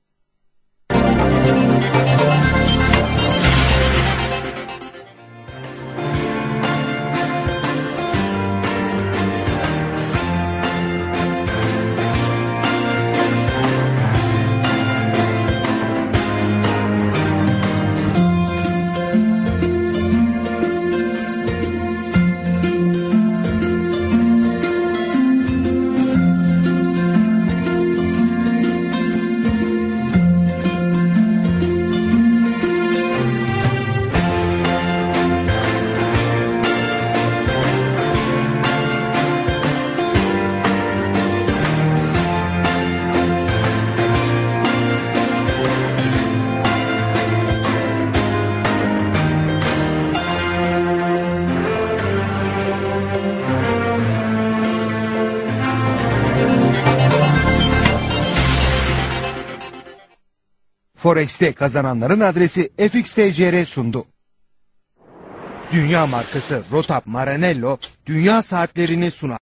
Forex'te kazananların adresi F X T C R sundu. Dünya markası Rotap Maranello dünya saatlerini sunar.